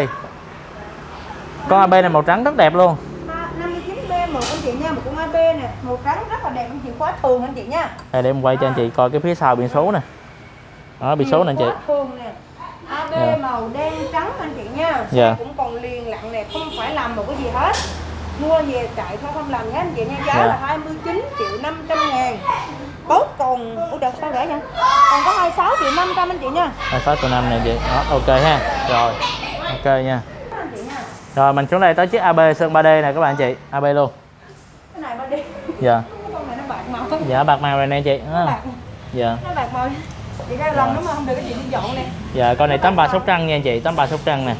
Con AB này màu trắng rất đẹp luôn. 59B mượn anh chị nha, một con AB nè, màu trắng rất là đẹp anh chị, quá thường anh chị nha. Đây để em quay cho anh chị coi cái phía sau biển số nè. Đó biển số nè anh chị. Quá thường nè. AB màu đen trắng anh chị nha. Dạ. Cũng còn liền lặng nè, không phải làm một cái gì hết. Mua về chạy thôi không làm nhé anh chị nha. Giá là 29 triệu 500 ngàn. Bớt còn, ủa đợt sao rẻ nha. Còn có 26 triệu 500 anh chị nha. 26 triệu 5 này chị. Đó, ok ha. Rồi. Ok nha. Rồi mình xuống đây tới chiếc AB sơn 3D này các bạn chị. AB luôn. Cái này 3D. Dạ. Cái con này nó bạc màu. Dạ bạc màu này nè chị. Nó bạc. Dạ. Nó bạc màu. Chị ra lần nữa mà không được cái chị đi dọn nè. Dạ con này 83 Sóc Trăng nha anh chị, 83 Sóc Trăng nè.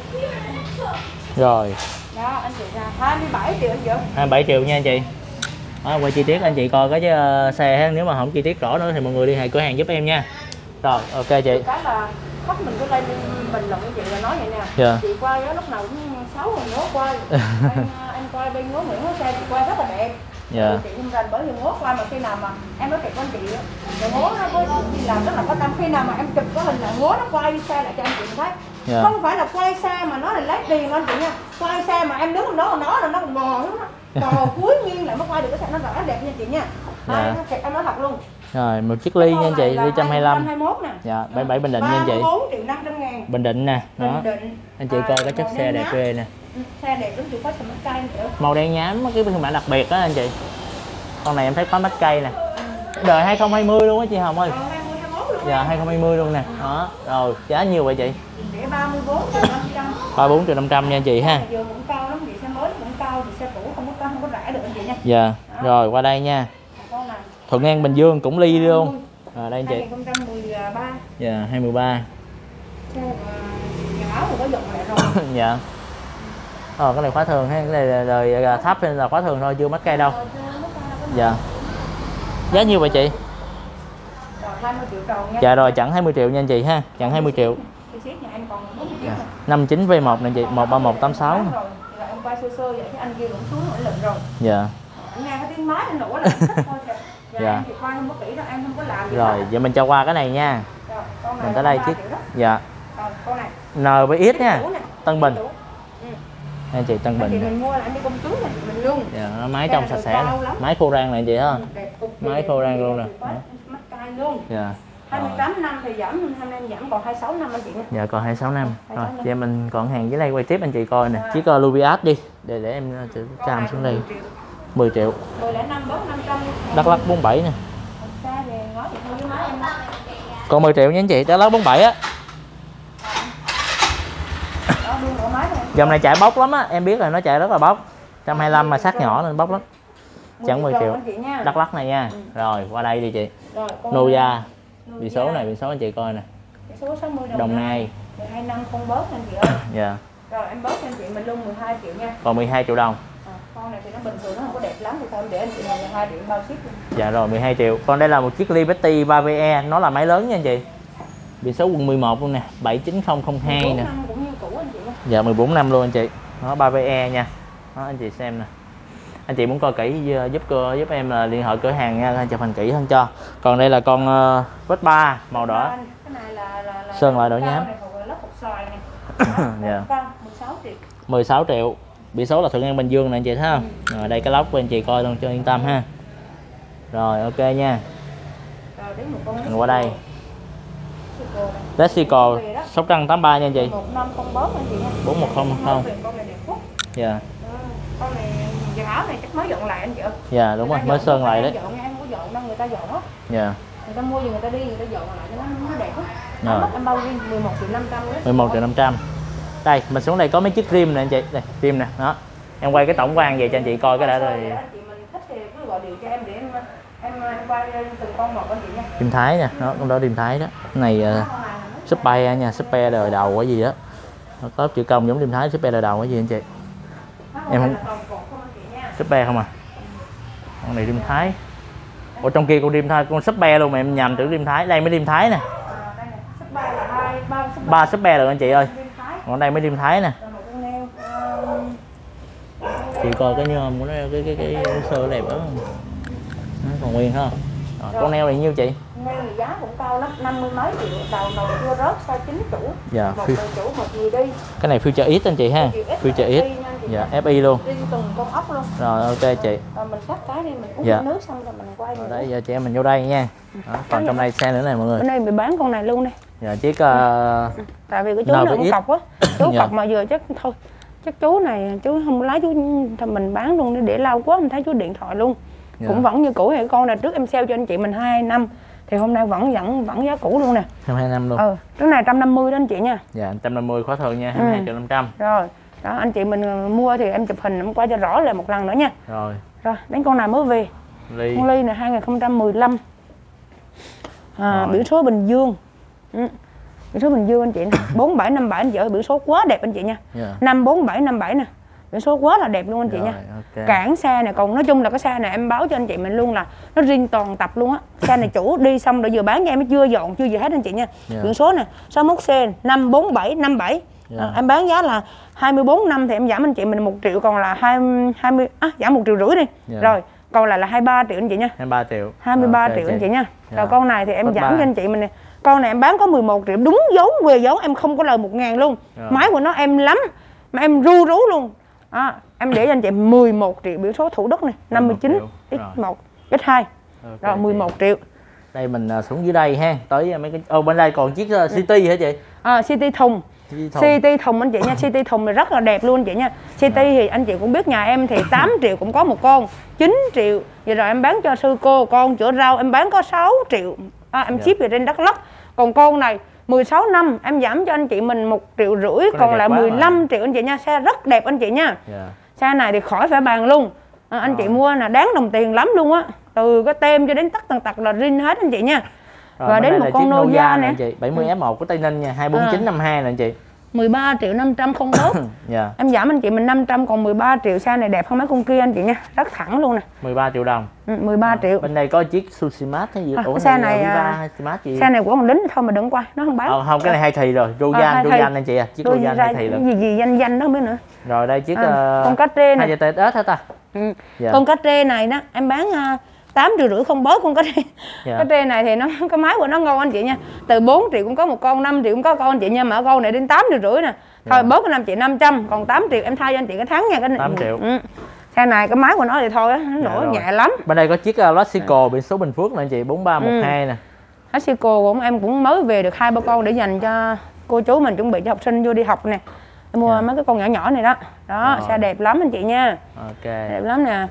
Rồi. Đó anh chị ra 27 triệu anh chị. 27 triệu nha anh chị. Đó, quay chi tiết anh chị coi cái xe, nếu mà không chi tiết rõ nữa thì mọi người liên hệ cửa hàng giúp em nha. Rồi ok chị. Cái là khách mình cứ lên bình luận với chị là nói vậy nè. Dạ. Chị quay á lúc nào cũng 6 rồi ngố quay. anh quay bên ngố Nguyễn ngố xe chị quay rất là đẹp. Dạ. Chị không rành bởi vì ngố quay mà khi nào mà em nói thiệt con chị rồi ngố nó có chị làm rất là có tâm, khi nào mà em chụp có hình là ngố nó quay xe lại cho anh chị thấy. Dạ. Không phải là quay xa mà nó là lát tiền anh chị nha. Quay xa mà em đứng đó nó là nó còn bò xuống đó. Bò cuối nguyên lại mới quay được cái xe nó rõ đẹp nha chị nha. Dạ. Em nói thật luôn. Rồi một chiếc ly nha anh chị, ly 125. 121 nè. Dạ, 77 Bình Định nha anh chị. 34 triệu 500 ngàn. Bình Định nè, đó. Bình Định. Anh chị coi cái chất xe đẹp ghê nè. Xe đẹp lắm, chị có sầm cây nữa. Màu đen nhám cái phiên bản đặc biệt đó anh chị. Con này em thấy có mắt cây nè. Đời 2020 luôn á chị Hồng ơi. 2021 luôn. Dạ 2020 luôn nè. Đó, rồi giá nhiêu vậy chị? Để 34 triệu 500. 34 triệu 500 nha anh chị ha. Giờ cũng cao lắm, chị xe mới cũng cao thì xe cũ không có rẻ được anh chị nha. Dạ. Rồi qua đây nha. Con này. Thuận An Bình Dương cũng ly luôn. Đây anh chị. 2013. Dạ 2013. Xe nhà áo thì có dọn lại rồi. Dạ. Cái này khóa thường ha, cái này là đời thấp nên là khóa thường thôi, chưa mất cây đâu. Dạ. Giá nhiêu vậy chị? Rồi 20 triệu tròn nha. Dạ rồi chặn 20 triệu nha anh chị ha, chặn 20 triệu. Nhà em còn 4 chiếc. 59 V1 nè chị, 13186. Rồi em quay sơ sơ vậy cái anh kia cũng xuống ổn định rồi. Dạ. Anh nghe cái tiếng máy anh nổ là em thích thôi kìa. Dạ. Em thì quay không có kỹ đâu, em không có làm gì. Rồi, vậy mình cho qua cái này nha. Rồi, con này mình tới đây chiếc. Dạ. Rồi, con này. NBX nha. Tân Bình. Anh chị Tân Bình. Thì mình mua là anh đi công chứng này mình luôn. Dạ, nó máy trong sạch sẽ. Máy khô rang này chị ha. Máy khô rang luôn nè. Mắt cay luôn. Dạ. 28 năm thì giảm, hôm nay giảm còn 26 năm anh chị nha. Dạ còn 26 năm. Rồi, vậy mình còn hàng dưới đây quay tiếp anh chị coi nè. Chiếc Luvias đi. Để em chạm xuống đây. 10 triệu. 1005 bớt 500. Đắk Lắk 47 nè. Xa thì nói thì thôi với má em. Còn 10 triệu nha anh chị, Đắk Lắk 47 á. Đó đuôi bộ máy này. Dòng này chạy bốc lắm á, em biết là nó chạy rất là bốc. 125 mà sát nhỏ nên bốc lắm. Chẳng 10 triệu. Đắk Lắk này nha. Rồi qua đây đi chị. Rồi Novia. Biển số này, biển số anh chị coi nè. Số 60 Đồng Nai. 12 năm không bớt anh chị ơi. Dạ. Rồi em bớt cho anh chị mình luôn 12 triệu nha. Còn 12 triệu đồng. Con này thì nó bình thường, nó không có đẹp lắm thì thôi em để anh chị 12 triệu bao ship luôn. Dạ rồi 12 triệu. Còn đây là một chiếc Liberty 3VE, nó là máy lớn nha anh chị. Biển số quận 11 luôn nè, 79002 nè. 14 năm cũng như cũ anh chị. Dạ 14 năm luôn anh chị. Nó 3VE nha. Đó anh chị xem nè. Anh chị muốn coi kỹ giúp em là liên hệ cửa hàng nha, chụp hình kỹ hơn cho. Còn đây là con Vespa màu đỏ. Cái này là sơn lại đỏ nhám. Dạ. 16 triệu. 16 triệu. Biển số là Thuận An Bình Dương nè anh chị thấy không? Rồi đây cái lốc của anh chị coi luôn cho yên tâm ha. Rồi ok nha. Rồi đến một con mình qua đây. Mexico Sóc Trăng 83 nha anh chị. 1 năm không bớt anh chị nha. 4100. Con này đẹp quá. Dạ. Con này quần áo này chắc mới dọn lại anh chị ơi. Dạ đúng rồi, mới sơn lại đấy. Dọn em không có dọn đâu, người ta dọn á. Dạ. Người ta mua gì người ta đi, người ta dọn lại cho nó đẹp á. Nó mất em bao riêng 11 triệu 500 đấy. 11 triệu 500. Đây, mình xuống đây có mấy chiếc rim nè anh chị. Đây, rim nè, đó. Em quay cái tổng quan về cho anh chị coi cái đã rồi. Anh chị mình thích thì cứ gọi điện cho em để em quay từng con một anh chị nha. Rim Thái nè, đó, con đó rim Thái đó. Cái này Super nha, Super đời đầu cái gì đó. Nó có chữ công giống rim Thái, Super đời đầu cái gì anh chị. Em không Super không à. Con này rim Thái. Ủa trong kia con rim Thái, con Super luôn mà em nhầm tưởng rim Thái. Đây mới rim Thái nè. Ba Super được anh chị ơi. Còn đây mới rim Thái nè. Chị coi cái nhôm của nó, cái sơ đẹp đó. Nó còn nguyên không? Con neo này nhiêu chị? Neo thì giá cũng cao lắm, 50 mấy triệu, đầu chưa rớt, sao chính chủ. Dạ. Một chủ một người đi. Cái này Future X anh chị ha. Future X. Dạ, FI luôn. Đi từng con ốc luôn. Rồi ok chị. Rồi mình cắt cái đi, mình uống nước xong rồi mình quay. Rồi đấy giờ chị em mình vô đây nha. Đó, còn trong đây xe nữa này mọi người. Bữa nay mình bán con này luôn đây. Dạ chiếc tại vì cái chú này cũng cọc á. Chú cọc mà giờ chắc thôi. Chắc chú này chú không lái chú mình bán luôn để lâu quá mình thấy chú điện thoại luôn. Cũng vẫn như cũ. Thì con này trước em sale cho anh chị mình 2 năm thì hôm nay vẫn giá cũ luôn nè. 2 năm luôn. Cái này 150 đó anh chị nha. Dạ 150 khóa thường nha, 22 triệu 500. Rồi đó anh chị mình mua thì em chụp hình em quay cho rõ lại một lần nữa nha. Rồi đến con này mới về. Con ly này 2015. Biển số Bình Dương. Biển số Bình Dương anh chị nè, 4757 anh chở biển số quá đẹp anh chị nha. 54757 nè. Biển số quá là đẹp luôn anh chị nha. Cản xe này, còn nói chung là cái xe này em báo cho anh chị mình luôn là nó riêng toàn tập luôn á. Xe này chủ đi xong rồi vừa bán cho em, chưa dọn chưa gì hết anh chị nha. Biển số nè 61C 54757. Em bán giá là 24 năm thì em giảm anh chị mình 1 triệu, còn là giảm 1,5 triệu đi. Rồi còn lại là 23 triệu anh chị nha. 23 triệu. 23 triệu anh chị nha. Rồi con này thì em giảm cho anh chị mình nè. Con này em bán có 11 triệu, đúng dấu về dấu, em không có lời 1.000 luôn. Máy của nó em lắm mà em ru rú luôn. Em để cho anh chị 11 triệu, biển số Thủ Đức này 59 X1 X2. Rồi 11 triệu. Đây mình xuống dưới đây ha, tới mấy cái bên đây còn chiếc City hả chị? City thùng. City thùng anh chị nha, City thùng này rất là đẹp luôn anh chị nha. City thì anh chị cũng biết nhà em thì 8 triệu cũng có một con, 9 triệu. Vậy rồi em bán cho sư cô con chữa rau em bán có 6 triệu. Em ship về trên Đắk Lắk. Còn con này 16 năm em giảm cho anh chị mình 1,5 triệu, còn lại 15 triệu anh chị nha. Xe rất đẹp anh chị nha. Xe này thì khỏi phải bàn luôn. Anh chị mua là đáng đồng tiền lắm luôn á. Từ cái tem cho đến tất tần tật là zin hết anh chị nha. Và đến một con Novia nè chị, 70 F1 của Tây Ninh nha, 24952 nè anh chị. 13 triệu 500 không bớt. Em giảm anh chị mình 500 còn 13 triệu. Xe này đẹp hơn mấy con kia anh chị nha, rất thẳng luôn nè. 13 triệu đồng. 13 triệu. Bên đây có chiếc Susimat hay gì? Xe này xe này của con đính thôi mà đừng qua, nó không bán. Không, cái này hay thì rồi, Rogan anh chị à, chiếc Rogan hay thì rồi. Gì danh đó không biết nữa. Rồi đây chiếc con cá trê này. HZTS hả ta? Con cá trê này đó em bán 8,5 triệu không bớt con cá trê. Cá trê này thì nó cái máy của nó ngon anh chị nha. Từ 4 triệu cũng có một con, 5 triệu cũng có con anh chị nha, mà con này đến 8,5 triệu nè. Thôi bớt cái 5 triệu 500, còn 8 triệu em thay cho anh chị cái tháng nha. Cái 8 triệu. Xe này cái máy của nó thì thôi nó nổi nhẹ lắm. Bên đây có chiếc Lassico biển số Bình Phước nè anh chị, 4312 nè. Lassico của em cũng mới về được 2-3 con để dành cho cô chú mình chuẩn bị cho học sinh vô đi học nè. Em mua mấy cái con nhỏ nhỏ này đó. Xe đẹp lắm anh chị nha. Đẹp lắm nè.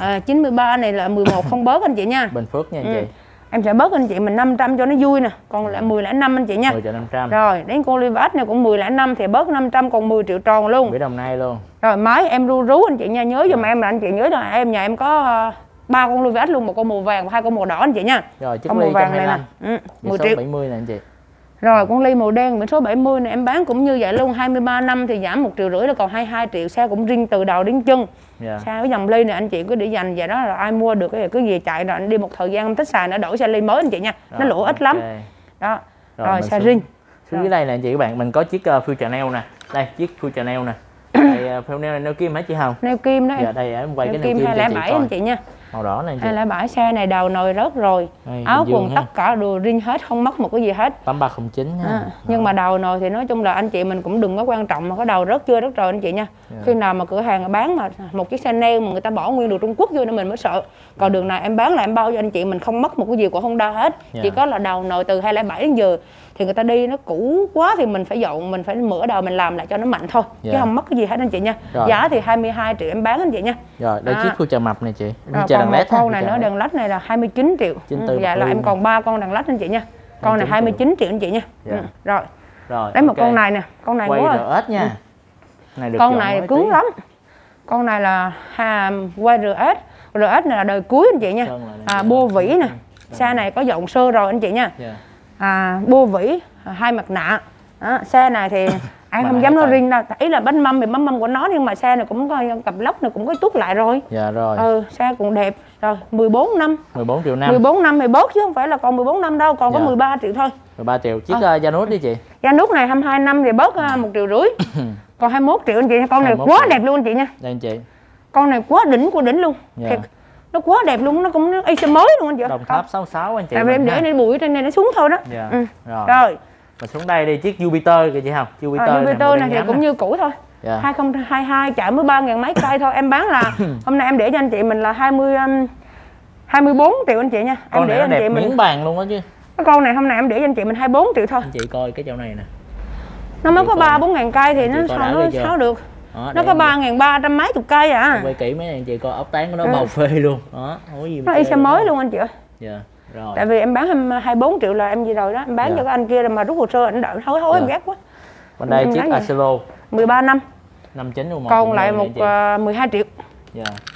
93 này là 11 không bớt anh chị nha. Bình Phước nha anh chị. Em sẽ bớt anh chị mình 500 cho nó vui nè. Còn lại 10,5 anh chị nha. 10.500. Rồi đến con Livat này cũng 10,5 thì bớt 500 còn 10 triệu tròn luôn. Biển Đồng Nai luôn. Rồi máy em ru rú anh chị nha, nhớ giùm em là anh chị nhớ là em nhà em có 3 con Livat luôn, 1 con màu vàng và 2 con màu đỏ anh chị nha. Rồi chiếc con ly màu vàng này nè. 10 triệu 70 nè anh chị. Rồi con ly màu đen biển số 70 này em bán cũng như vậy luôn, 23 năm thì giảm 1,5 triệu là còn 22 triệu. Xe cũng riêng từ đầu đến chân. Xe với dòng ly này anh chị cứ để dành vậy đó, là ai mua được cái cứ về chạy rồi anh đi một thời gian không thích xài nữa đổi xe ly mới anh chị nha. Nó lỗ ít lắm. Đó. Rồi xe riêng. Xuống dưới đây nè anh chị các bạn, mình có chiếc Future Nail nè. Đây chiếc Future Nail nè. Đây Future Nail này nêu kim hả chị Hồng? Nêu kim đó. Dạ đây em quay cái nêu kim 207 anh chị nha. Màu đỏ này anh chị. 207 xe này đầu nồi rớt rồi. Áo quần tất cả đồ riêng hết, không mất một cái gì hết. 8309 ha. Nhưng mà đầu nồi thì nói chung là anh chị mình cũng đừng có quan trọng mà cái đầu rớt chưa rớt rồi anh chị nha. Khi nào mà cửa hàng bán mà một chiếc xe nail mà người ta bỏ nguyên đồ Trung Quốc vô nên mình mới sợ. Còn đường này em bán là em bao cho anh chị mình không mất một cái gì của Honda hết. Chỉ có là đầu nồi từ 207 đến giờ thì người ta đi nó cũ quá thì mình phải dọn, mình phải mửa đầu mình làm lại cho nó mạnh thôi. Chứ không mất cái gì hết anh chị nha. Giá thì 22 triệu em bán anh chị nha. Rồi đây chiếc Future mập này chị. Còn một con này nữa đèn led này là 29 triệu. Dạ là em còn 3 con đèn led anh chị nha. Con này 29 triệu anh chị nha. Rồi. Đấy một con này nè, con này quay quá RS nha. Con này cứng lắm. Con này là quay RS. RS này là đời cuối anh chị nha. Bô vỉ nè. Xe này có dọn sơ rồi anh chị nha. Bô vỉ, 2 mặt nạ. Xe này thì em không dám nói riêng đâu, ý là bánh mâm thì bánh mâm của nó, nhưng mà xe này cũng có cặp lốc này cũng có tuốt lại rồi. Dạ rồi. Xe cũng đẹp. Rồi 14 năm. 14 triệu năm. 14 năm thì bớt chứ không phải là còn 14 năm đâu, còn có 13 triệu thôi. 13 triệu. Chiếc Janus đi chị. Janus này 22 năm thì bớt 1,5 triệu. Còn 21 triệu anh chị. Con này quá đẹp luôn anh chị nha. Đây anh chị. Con này quá đỉnh của đỉnh luôn. Thiệt. Nó quá đẹp luôn, nó cũng y xe mới luôn anh chị. Đồng Tháp 66 anh chị. Tại vì em để lên bụi trên này nó xuống thôi đó. Rồi. Mình xuống đây đi chiếc Jupiter kìa chị Hồng. Jupiter này thì cũng như cũ thôi. 2022 chạy mới 3.000 mấy cây thôi. Em bán là hôm nay em để cho anh chị mình là 24 triệu anh chị nha. Em để anh chị mình miếng bàn luôn đó chứ. Cái con này hôm nay em để cho anh chị mình 24 triệu thôi. Anh chị coi cái chỗ này nè. Nó mới có 3-4 ngàn cây thì nó sao được. Nó có 3.300 mấy chục cây à. Quay kỹ mấy anh chị coi ốc tán của nó bầu phê luôn. Đó, nó y xe mới luôn anh chị ơi. Dạ. Rồi. Tại vì em bán 24 triệu là em gì rồi đó, em bán cho cái anh kia mà rút hồ sơ anh đợi hối em ghét quá. Bên đây chiếc Acelo 13 năm. 59 luôn. Còn lại 12 triệu. Dạ.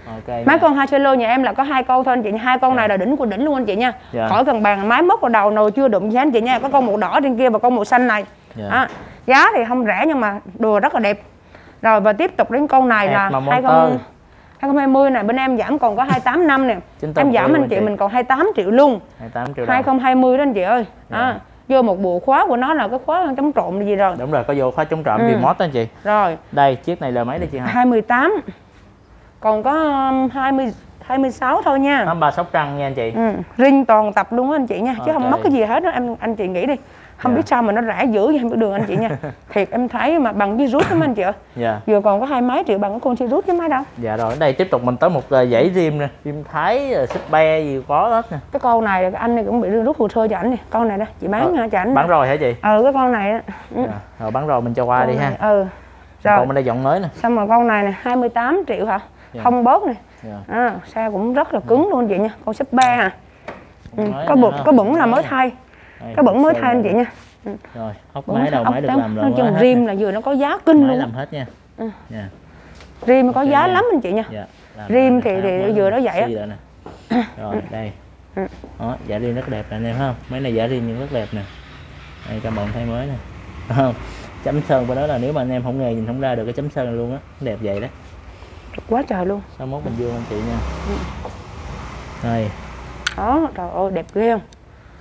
Ok. Mấy con hai lô nhà em là có 2 con thôi anh chị, 2 con này là đỉnh của đỉnh luôn anh chị nha. Khỏi cần bàn máy móc vào đầu nồi chưa đụng gì anh chị nha. Có con màu đỏ trên kia và con màu xanh này. Giá thì không rẻ nhưng mà đồ rất là đẹp. Rồi và tiếp tục đến con này là 2020 này, bên em giảm còn có 28 năm nè. Em giảm anh chị mình còn 28 triệu luôn. 28 triệu 2020 đó anh chị ơi. Vô một bộ khóa của nó là cái khóa chống trộm gì rồi. Đúng rồi, có vô khóa chống trộm remote đó anh chị. Rồi. Đây, chiếc này là mấy đây chị hả? 28. Còn có 26 thôi nha. 83 Sóc Trăng nha anh chị. Ring toàn tập luôn á anh chị nha, chứ không mất cái gì hết đó anh chị nghĩ đi. Không biết sao mà nó rẻ dữ vậy đường anh chị nha. Thiệt em thấy mà bằng virus lắm anh chị ơi. Vừa còn có 20 mấy triệu bằng cái con virus chứ mấy đâu. Dạ rồi, ở đây tiếp tục mình tới một dãy rim nè, rim Thái, xích be gì có hết nè. Cái con này anh này cũng bị rút hồ sơ cho ảnh nè, con này đó chị bán cho ảnh. Bán rồi hả chị? Cái con này á. Rồi bán rồi mình cho qua con đi này. Ha. Rồi. Còn bên đây dọn mới nè. Xong rồi con này nè, 28 triệu hả? Không bớt nè. Xe cũng rất là cứng luôn anh chị nha, con xích be à. Có bẩn là mới thay. Cái bẩn mới thay anh chị nha. Rồi, ốc máy đầu máy được làm rồi. Nói chung rim là vừa nó có giá kinh luôn. Làm hết nha. Rim có giá lắm anh chị nha. Rim thì vừa đó vậy á. Rồi đây. Đó, dạ rim rất đẹp nè anh em thấy không? Mấy này dạ rim nhưng rất đẹp nè. Đây carbon thay mới nè. Không? Chấm sơn của đó là nếu mà anh em không nghề nhìn không ra được cái chấm sơn này luôn á, đẹp vậy đó. Quá trời luôn. 61 bình dương anh chị nha. Đây. Đó, trời ơi đẹp ghê không?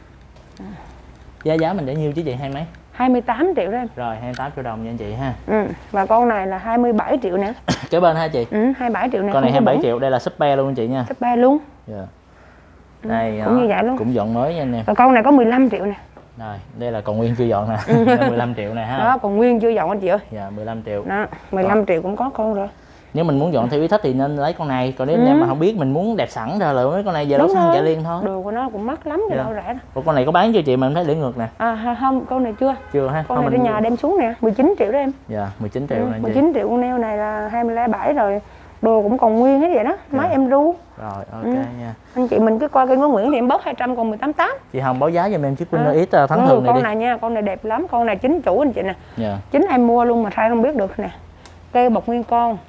Giá mình để nhiêu chứ chị, hai mấy? 28 triệu đó em. Rồi 28 triệu đồng nha anh chị ha. Và con này là 27 triệu nè. Kế bên ha chị? 27 triệu nè. Con này 27 triệu, đây là super luôn anh chị nha. Super luôn. Đây cũng như vậy luôn. Cũng dọn mới nha anh em. Và con này có 15 triệu nè. Rồi, đây là còn nguyên chưa dọn nè. 15 triệu này ha. Đó, còn nguyên chưa dọn anh chị ơi. Dạ, 15 triệu. Đó, 15 triệu cũng có con rồi. Nếu mình muốn dọn theo ý thích thì nên lấy con này, còn nếu anh em mà không biết mình muốn đẹp sẵn rồi là mấy con này giờ đấu xăng chạy liền thôi. Đồ của nó cũng mắc lắm chứ đâu rẻ đâu. Ủa, con này có bán chưa chị, mình thấy để ngược nè. Không, con này chưa. Chưa ha. Con này trên nhà đem xuống nè, 19 triệu đó em. Dạ, 19 triệu này. 19 triệu con neo này là 27 rồi. Đồ cũng còn nguyên hết vậy đó, máy em ru. Rồi, ok nha. Anh chị mình cứ coi kênh của Nguyễn thì em bớt 200 còn 18,8. Chị Hồng báo giá giùm em chiếc Winner X thắng thường này con đi. này nha, con này đẹp lắm, con này chính chủ anh chị nè. Dạ. Chính em mua luôn mà thay không biết được nè. Cây bọc nguyên con.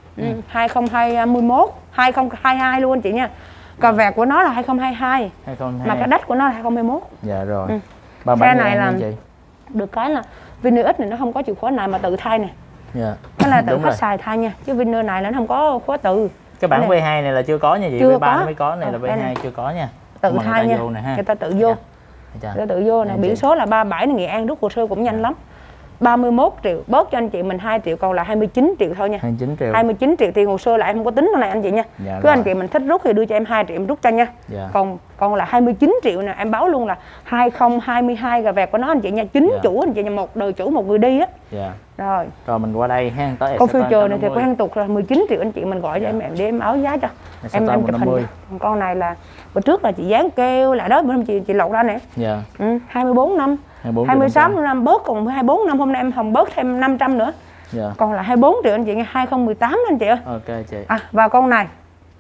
2021, 2022 luôn anh chị nha. Cà vẹt của nó là 2022. Mà cái đất của nó là 2021. Dạ rồi. Xe này là được cái là Winner X này nó không có chìa khóa này mà tự thay nè. Dạ. Cái là tự khách xài thay nha, chứ Winner này nó không có khóa tự. Cái bản V2 này là chưa có nha chị, V3 mới có, này là V2 chưa có nha. Tự thay nha. Người ta tự vô. Người ta tự vô nè, biển số là 37 Nghệ An, rút hồ sơ cũng nhanh lắm. 31 triệu, bớt cho anh chị mình 2 triệu còn là 29 triệu thôi nha. 29 triệu. 29 triệu tiền hồ sơ lại em không có tính cái này anh chị nha. Cứ anh chị mình thích rút thì đưa cho em 2 triệu em rút cho nha. Còn là 29 triệu nè, em báo luôn là 2022 gà vẹt của nó anh chị nha, chính chủ anh chị nha, một đời chủ một người đi á. Rồi mình qua đây ha, tới con future này thì có hang tục là 19 triệu anh chị mình gọi cho em để em áo giá cho. Em chụp hình. Con này là bữa trước là chị dán kêu lại đó, bữa hôm chị lột ra nè. 24 năm. 26 năm bớt còn 24 năm, hôm nay em Hồng bớt thêm 500 nữa. Còn là 24 triệu anh chị nghe, 2018 anh chị ơi. Ok chị. Và con này.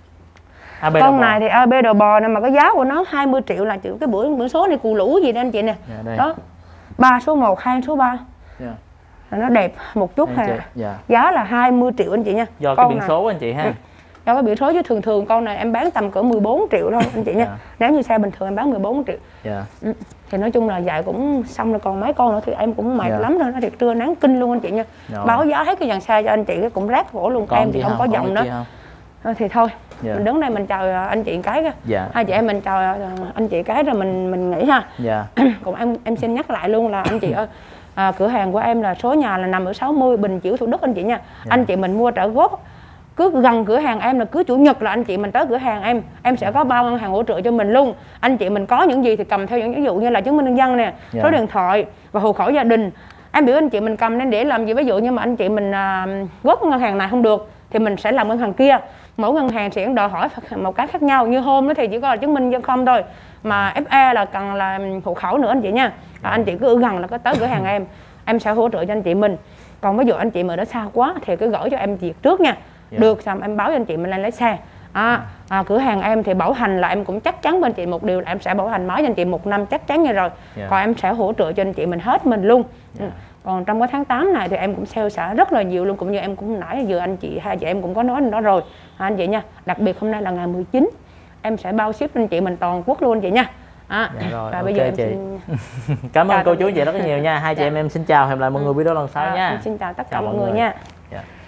Con này thì AB đồ bò này mà cái giá của nó 20 triệu là chữ cái bữa số này cù lũ gì đó anh chị nè. Đó. 3 số 1, 2 số 3. Nó đẹp một chút ha. Giá là 20 triệu anh chị nha. Do cái biển số anh chị ha. Do cái biển số chứ thường con này em bán tầm cỡ 14 triệu thôi anh chị nha. Nếu như xe bình thường em bán 14 triệu. Thì nói chung là dạy cũng xong rồi, còn mấy con nữa thì em cũng mệt lắm rồi, nó thiệt trưa nắng kinh luôn anh chị nha. Báo giá hết cái dàn xe cho anh chị cái cũng rác khổ luôn, em thì không có giọng nữa. Thì thôi mình đứng đây mình chào anh chị cái kìa. Hai chị em mình chào anh chị cái rồi mình nghỉ ha. Còn em xin nhắc lại luôn là anh chị ơi, cửa hàng của em là số nhà là nằm ở 60 Bình Chiểu Thủ Đức anh chị nha. Anh chị mình mua trả góp cứ gần cửa hàng em là cứ chủ nhật là anh chị mình tới cửa hàng em sẽ có bao ngân hàng hỗ trợ cho mình luôn. Anh chị mình có những gì thì cầm theo những ví dụ như là chứng minh nhân dân nè, số điện thoại và hộ khẩu gia đình. Em biểu anh chị mình cầm lên để làm gì, ví dụ như mà anh chị mình góp ngân hàng này không được thì mình sẽ làm ngân hàng kia. Mỗi ngân hàng sẽ đòi hỏi một cái khác nhau, như hôm đó thì chỉ có là chứng minh nhân dân không thôi, mà FE là cần là hộ khẩu nữa anh chị nha. Anh chị cứ ở gần là có tới cửa hàng em sẽ hỗ trợ cho anh chị mình. Còn ví dụ anh chị mà đã xa quá thì cứ gửi cho em việc trước nha. Được xong em báo cho anh chị mình lên lấy xe. Cửa hàng em thì bảo hành là em cũng chắc chắn bên chị một điều là em sẽ bảo hành máy cho anh chị 1 năm chắc chắn như rồi. Còn em sẽ hỗ trợ cho anh chị mình hết mình luôn. Còn trong cái tháng 8 này thì em cũng sale xả rất là nhiều luôn, cũng như em cũng nãy giờ anh chị hai chị em cũng có nói đó rồi anh chị nha. Đặc biệt hôm nay là ngày 19 em sẽ bao ship anh chị mình toàn quốc luôn anh chị nha. Dạ rồi, và ok bây giờ em chị. xin... Cảm ơn cô chú anh chị rất là nhiều nha. Hai chị em xin chào, hẹn lại mọi người video lần sau nha. Em xin chào tất cả Chào mọi mọi người người. nha. Dạ.